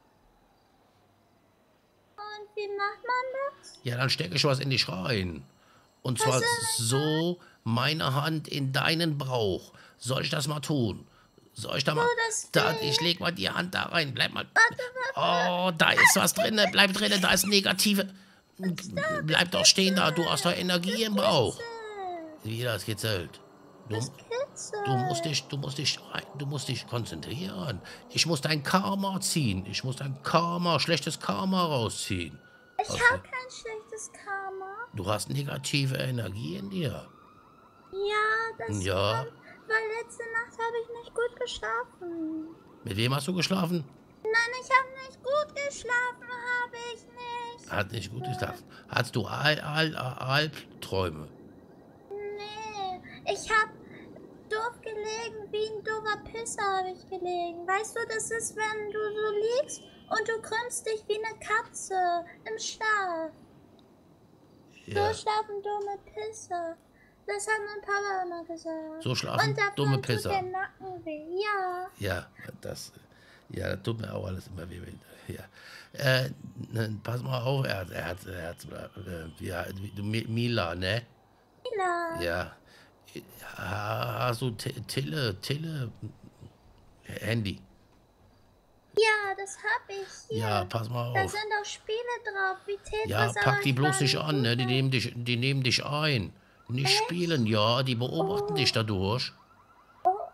Und wie macht man das? Ja, dann stecke ich was in dich rein. Und zwar Was so meine Hand in deinen Bauch. Soll ich das mal tun? Soll ich da mal... das Da, ich leg mal die Hand da rein. Bleib mal... Oh, da ist was drin. Bleib drin. Da ist negative... Bleib doch stehen da. Du hast doch Energie im Bauch. Wie das kitzelt. Du, du musst dich, du musst dich, du musst dich konzentrieren. Ich muss dein Karma ziehen. Ich muss dein Karma, schlechtes Karma rausziehen. Ich Okay. habe kein schlechtes Karma. Du hast negative Energie in dir. Ja, das Ja. kommt, weil letzte Nacht habe ich nicht gut geschlafen. Mit wem hast du geschlafen? Nein, ich habe nicht gut geschlafen, habe ich nicht. Hat nicht gut geschlafen. Hattest du Al Al Al Albträume? Nee, ich habe doof gelegen, wie ein doofer Pisser habe ich gelegen. Weißt du, das ist, wenn du so liegst und du krümmst dich wie eine Katze im Schlaf. Ja. So schlafen dumme Pisser. Das hat mein Papa immer gesagt. So schlafen und davon dumme tut Pisser. der Nacken weh. Ja. Ja, das, ja, das tut mir auch alles immer weh. Ja. Äh, n- pass mal auf, er hat, er hat, er hat, äh, ja, du, Mi- Mila, ne? Mila. Ja. Ha- Hast du T- Tille, Tille, Handy? Ja, das hab ich hier. Ja, pass mal Da auf. sind auch Spiele drauf, wie Tetris. Ja, aber pack die ich bloß war nicht nicht an, ne? Die gut. nehmen dich, die nehmen dich ein. Nicht spielen, ja, die beobachten dich dadurch. Oh,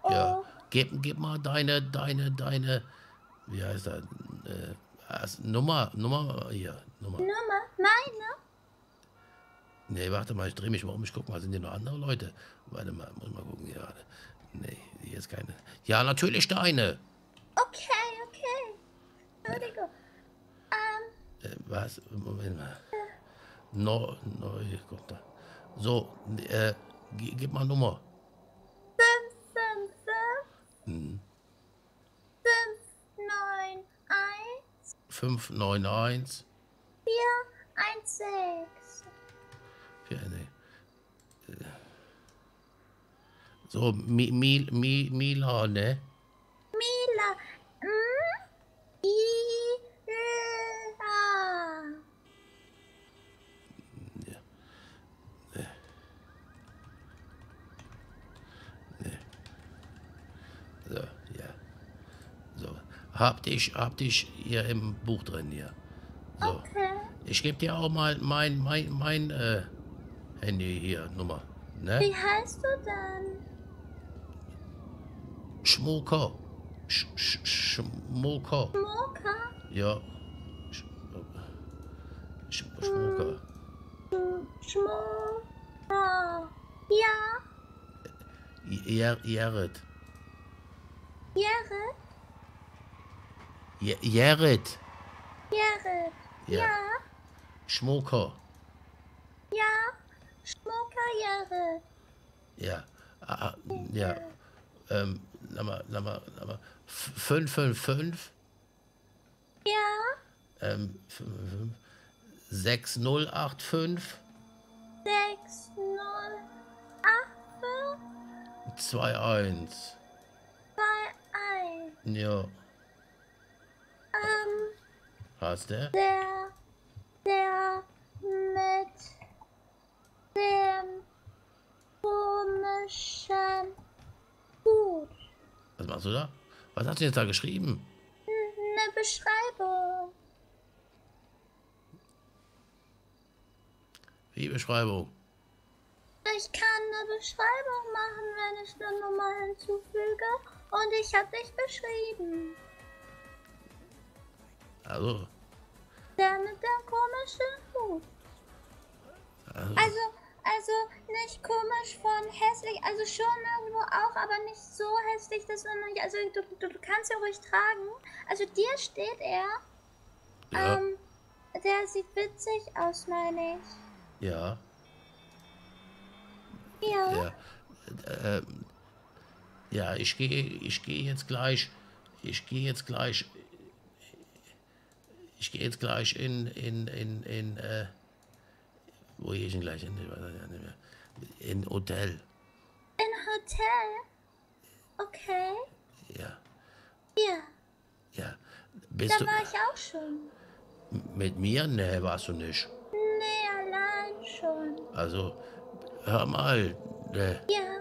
oh. Ja. Gib, gib mal deine, deine, deine, wie heißt das? Äh, also Nummer, Nummer, hier, Nummer. Nummer? Meine? Nee, warte mal, ich drehe mich mal um, ich guck mal, sind hier noch andere Leute? Warte mal, muss mal gucken, hier. Nee, hier ist keine. Ja, natürlich deine. Okay, okay. Entschuldigung. Ähm. Äh, was? Moment mal. No, no, hier, guck da. So, äh, g- gib mal Nummer. fünf fünf fünf Hm. fünf neun eins fünf neun eins. vier eins sechs. Ja, nee. Äh. So, Mi, Mi, Mi, Mila, ne? Mila. Hm? Mila. So, ja. So. Hab dich, hab dich hier im Buch drin hier. So. Okay. Ich gebe dir auch mal mein, mein, mein äh, Handy hier, Nummer. Ne? Wie heißt du denn? Schmucker. Sch, sch, Schmucker. Moka? Ja. Sch, Sch, Schmucker. Schmo. Oh. Ja. Jer, Jared. Jared? Je- Jared. Jared. Ja. Ja. Schmucker. Ja. Schmucker Jared. Ja. Ah, ah, ja. Ähm, sag mal, sag mal, sag mal. fünf fünf fünf. Ja. Ähm, sechs null acht fünf. sechs null acht fünf zwei eins. zwei eins. Ja. Ähm, Hast du? der, der mit dem komischen Hut. Was machst du da? Was hast du jetzt da geschrieben? Eine Beschreibung. Wie Beschreibung? Ich kann eine Beschreibung machen, wenn ich eine Nummer hinzufüge. Und ich habe dich beschrieben. Also, Der mit dem komischen Hut. also, Also, also nicht komisch von hässlich, also schon irgendwo auch, aber nicht so hässlich, dass man nicht, also du, du, du kannst ja ruhig tragen. Also dir steht er, ja, ähm, der sieht witzig aus, meine ich. ja, Ja. ja. Äh, ähm, ja, ich gehe, ich gehe jetzt gleich, ich gehe jetzt gleich, ich gehe jetzt gleich in, in, in, in, äh, wo gehe ich denn gleich in? In Hotel. In Hotel? Okay. Ja, Ja. ja. Bist Da du war ich auch schon. mit mir? Nee, warst du nicht. Nee, allein schon. Also, hör mal, äh, Ja.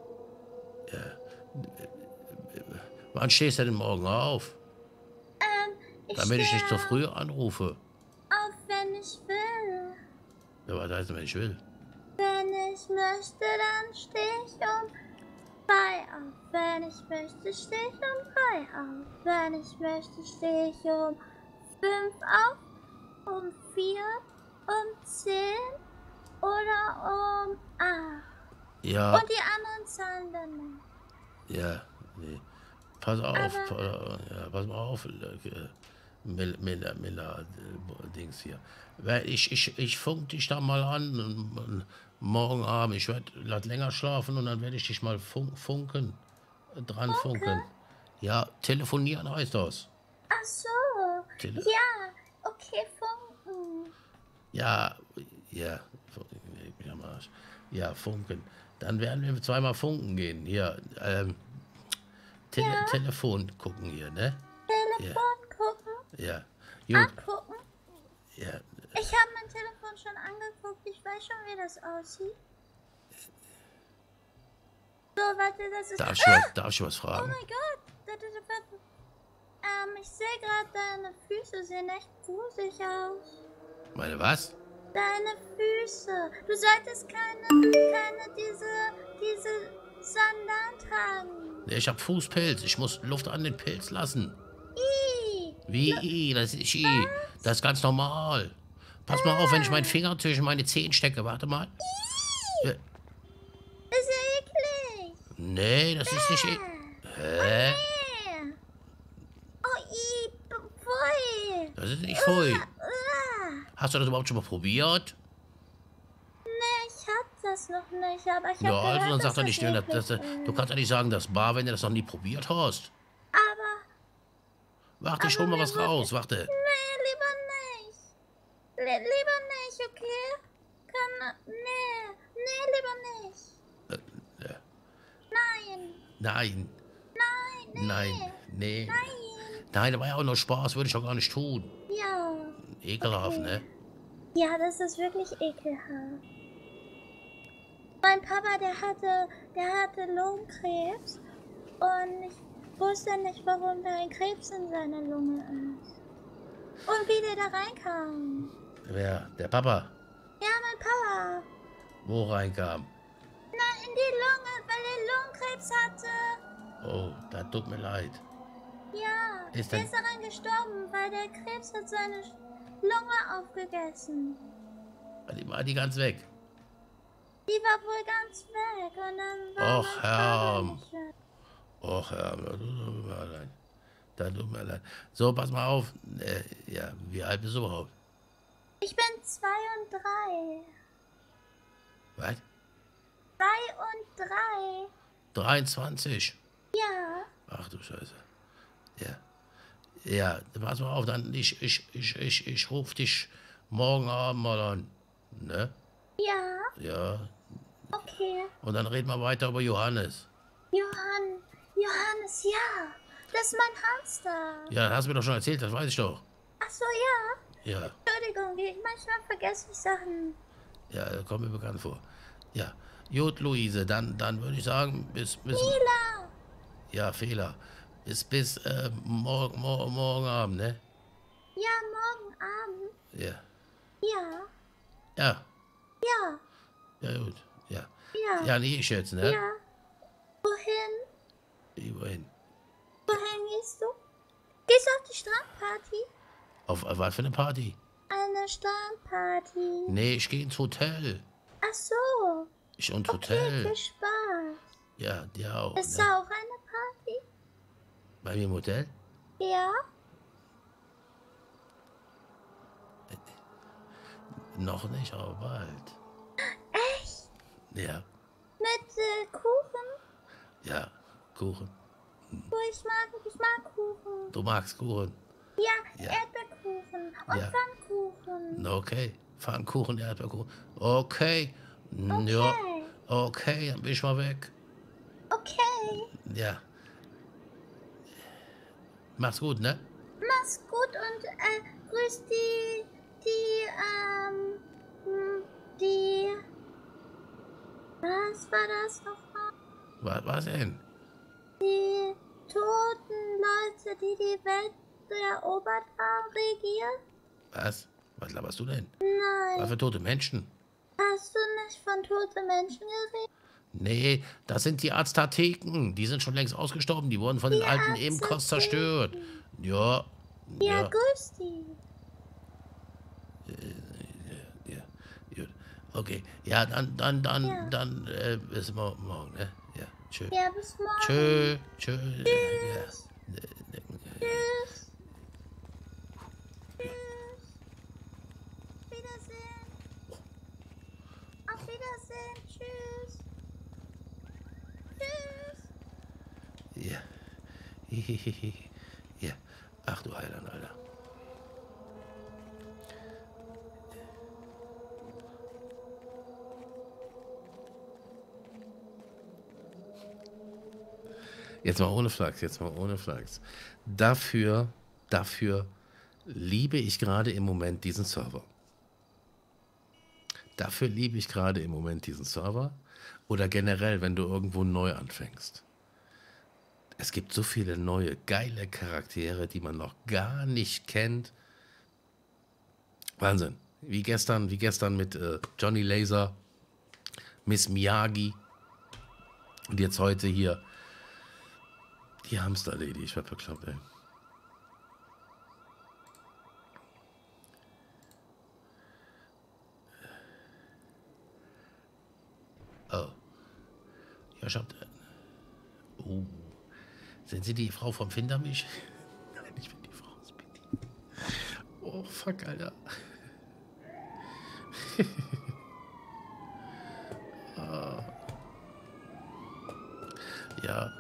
wann stehst du denn morgen auf? Ähm, ich Damit ich nicht zu stehe früh anrufe. auf, wenn ich will. Ja, was heißt denn, wenn ich will? Wenn ich möchte, dann stehe ich um zwei auf. Wenn ich möchte, stehe ich um drei auf. Wenn ich möchte, stehe ich um fünf auf, um vier, um zehn oder um acht. Ja, Und die anderen zahlen dann nicht. ja, nee. Pass auf, Aber- pa- ja, pass mal auf, äh, Miller, Miller, Miller äh, Dings hier. Weil Ich, ich, ich funk dich da mal an und, und morgen Abend, ich werde länger schlafen und dann werde ich dich mal fun funken, äh, dran funken. Ja, telefonieren heißt das. Ach so. Tele Ja, okay, funken. Ja, ja, fu- ja, am Arsch. Ja, funken. Dann werden wir zweimal funken gehen. Hier, ähm, Tele Ja. Telefon gucken hier, ne? Telefon gucken, Ja, gut. angucken. Ja, Ich habe mein Telefon schon angeguckt. Ich weiß schon, wie das aussieht. So, warte, das ist... darf ich was, darf ich was Oh fragen? mein Gott. Das ist- Ähm, ich sehe gerade, deine Füße sehen echt gruselig aus. Meine was? Deine Füße. Du solltest keine, keine diese, diese Sandalen tragen. Ich hab Fußpilz. Ich muss Luft an den Pilz lassen. I. Wie I? Das ist I. Das ist ganz normal. Pass mal auf, wenn ich meinen Finger zwischen meine Zehen stecke. Warte mal. Ja. Das ist ja eklig. Nee, das ist nicht eklig. Hä? Nee. Oh, I. Pfui. Das ist nicht pfui. Ah. Hast du das überhaupt schon mal probiert? Nee, ich hab das noch nicht, aber ich hab Ja, gehört, also dann dass sag doch das nicht, das, das, eklig du kannst ja nicht sagen, das Bar, wenn du das noch nie probiert hast. Aber, Warte, ich Aber hol mal mir was wird- raus, warte. nee, lieber nicht. Le lieber nicht, okay? Kann, nee, nee, lieber nicht. Äh, äh, Nein, nein, nein, nee. nein, nee. Nein. Nein, das war ja auch nur Spaß, würde ich doch gar nicht tun. Ja. Ekelhaft, Okay. ne? Ja, das ist wirklich ekelhaft. Mein Papa, der hatte, der hatte Lungenkrebs und ich wusste nicht, warum da ein Krebs in seiner Lunge ist. Und wie der da reinkam. Wer? Der Papa? Ja, mein Papa. Wo reinkam? Na, in die Lunge, weil er Lungenkrebs hatte. Oh, das tut mir leid. Ja, Ist der denn- ist daran gestorben, weil der Krebs hat seine Lunge aufgegessen. Die war die ganz weg. Die war wohl ganz weg und dann war Och, mein Herr. Papa nicht weg. Och, ja, das tut mir leid. Das tut mir leid. So, pass mal auf. Äh, ja, wie alt bist du überhaupt? Ich bin zwei und drei. Was? Zwei und drei. dreiundzwanzig. Ja. Ach du Scheiße. Ja. Ja, pass mal auf, dann ich, ich, ich, ich, ich ruf dich morgen Abend mal an. Ne? Ja. Ja. Okay. Und dann reden wir weiter über Johannes. Johann. Johannes, ja. Das ist mein Hamster. Ja, das hast du mir doch schon erzählt, das weiß ich doch. Ach so, ja. Ja, Entschuldigung, ich manchmal vergesse ich Sachen. ja, das kommt mir bekannt vor. Ja. Gut, Luise, dann, dann würde ich sagen, bis, bis. Mila. Ja, Fehler. Bis, bis, äh, morgen, morgen, morgen Abend, ne? Ja, morgen Abend. Ja. Ja. Ja. Ja. Ja, gut. Ja. Ja. Ja, nee, ich jetzt, ne? Ja. Wohin? Ich wohin? Wohin gehst du? Gehst du auf die Strandparty? Auf, auf was für eine Party? Eine Strandparty. Nee, ich gehe ins Hotel. Ach so. Ich und Okay, Hotel. viel Spaß. Ja, dir auch. Ist Ne? da auch eine Party? Bei mir im Hotel? Ja. Noch nicht, aber bald. Echt? Ja, Mit äh, Kuchen? ja, Kuchen. Oh, ich mag, ich mag Kuchen. Du magst Kuchen? Ja, Ja. Erdbeerkuchen und Ja. Pfannkuchen. Na, okay. Pfannkuchen, Erdbeerkuchen. Okay. N- Ja, Okay. okay, dann bin ich mal weg. Okay. Ja. Mach's gut, ne? Mach's gut und äh, grüß die, die, ähm, hm, die, was war das nochmal? Was, was denn? Die toten Leute, die die Welt erobert haben, regiert? Was? Was laberst du denn? Nein. Was für tote Menschen? Hast du nicht von toten Menschen geredet? Nee, das sind die Azteken. Die sind schon längst ausgestorben. Die wurden von den Die alten Imkos zerstört. Ja. Ja, Ja. grüß die. Ja, gut. Okay. Ja, dann, dann, dann, Ja. dann, äh, bis mor- morgen, ne? Ja, tschö. Ja, bis morgen. Tschö, tschö. Tschüss. Ja. Tschüss. Tschüss. Wiedersehen. Auf Wiedersehen. Tschüss. Tschüss. Ja. Ja. Ach du Heiland, Alter. Jetzt mal ohne Flachs, jetzt mal ohne Flachs. Dafür, dafür liebe ich gerade im Moment diesen Server. Dafür liebe ich gerade im Moment diesen Server. Oder generell, wenn du irgendwo neu anfängst. Es gibt so viele neue, geile Charaktere, die man noch gar nicht kennt. Wahnsinn. Wie gestern, wie gestern mit äh, Johnny Laser, Miss Miyagi. Und jetzt heute hier Die Hamster-Lady, ich werd bekloppt, ey. Oh. Ja, ich hab... Oh. Sind Sie die Frau vom Findermisch? Nein, ich bin die Frau aus Betty. Oh, fuck, Alter. Ah. Ja.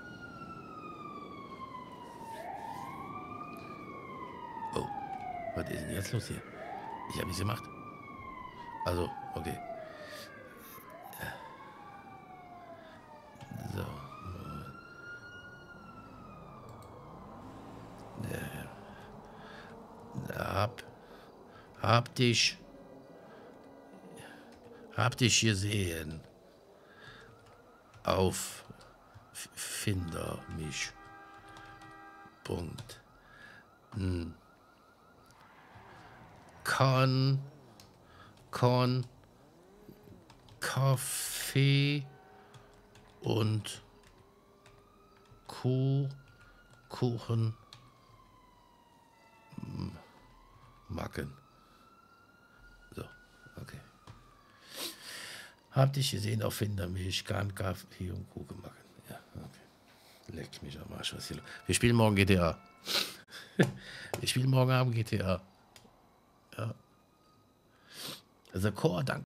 Oh. Was ist denn jetzt los hier? Ich habe nichts gemacht. Also, okay. So. Hab, hab dich, hab dich gesehen. Auf Finder mich. Punkt. Hm. Kann, kann, Kaffee und Kuh, Kuchen Macken. So, okay. Hab dich gesehen auf Findermilch, kann Kaffee und Kuchen machen. Ja, okay. Leck mich am Arsch, was hier los. Wir spielen morgen G T A. Wir spielen morgen Abend G T A. Ja. Also Chor, danke.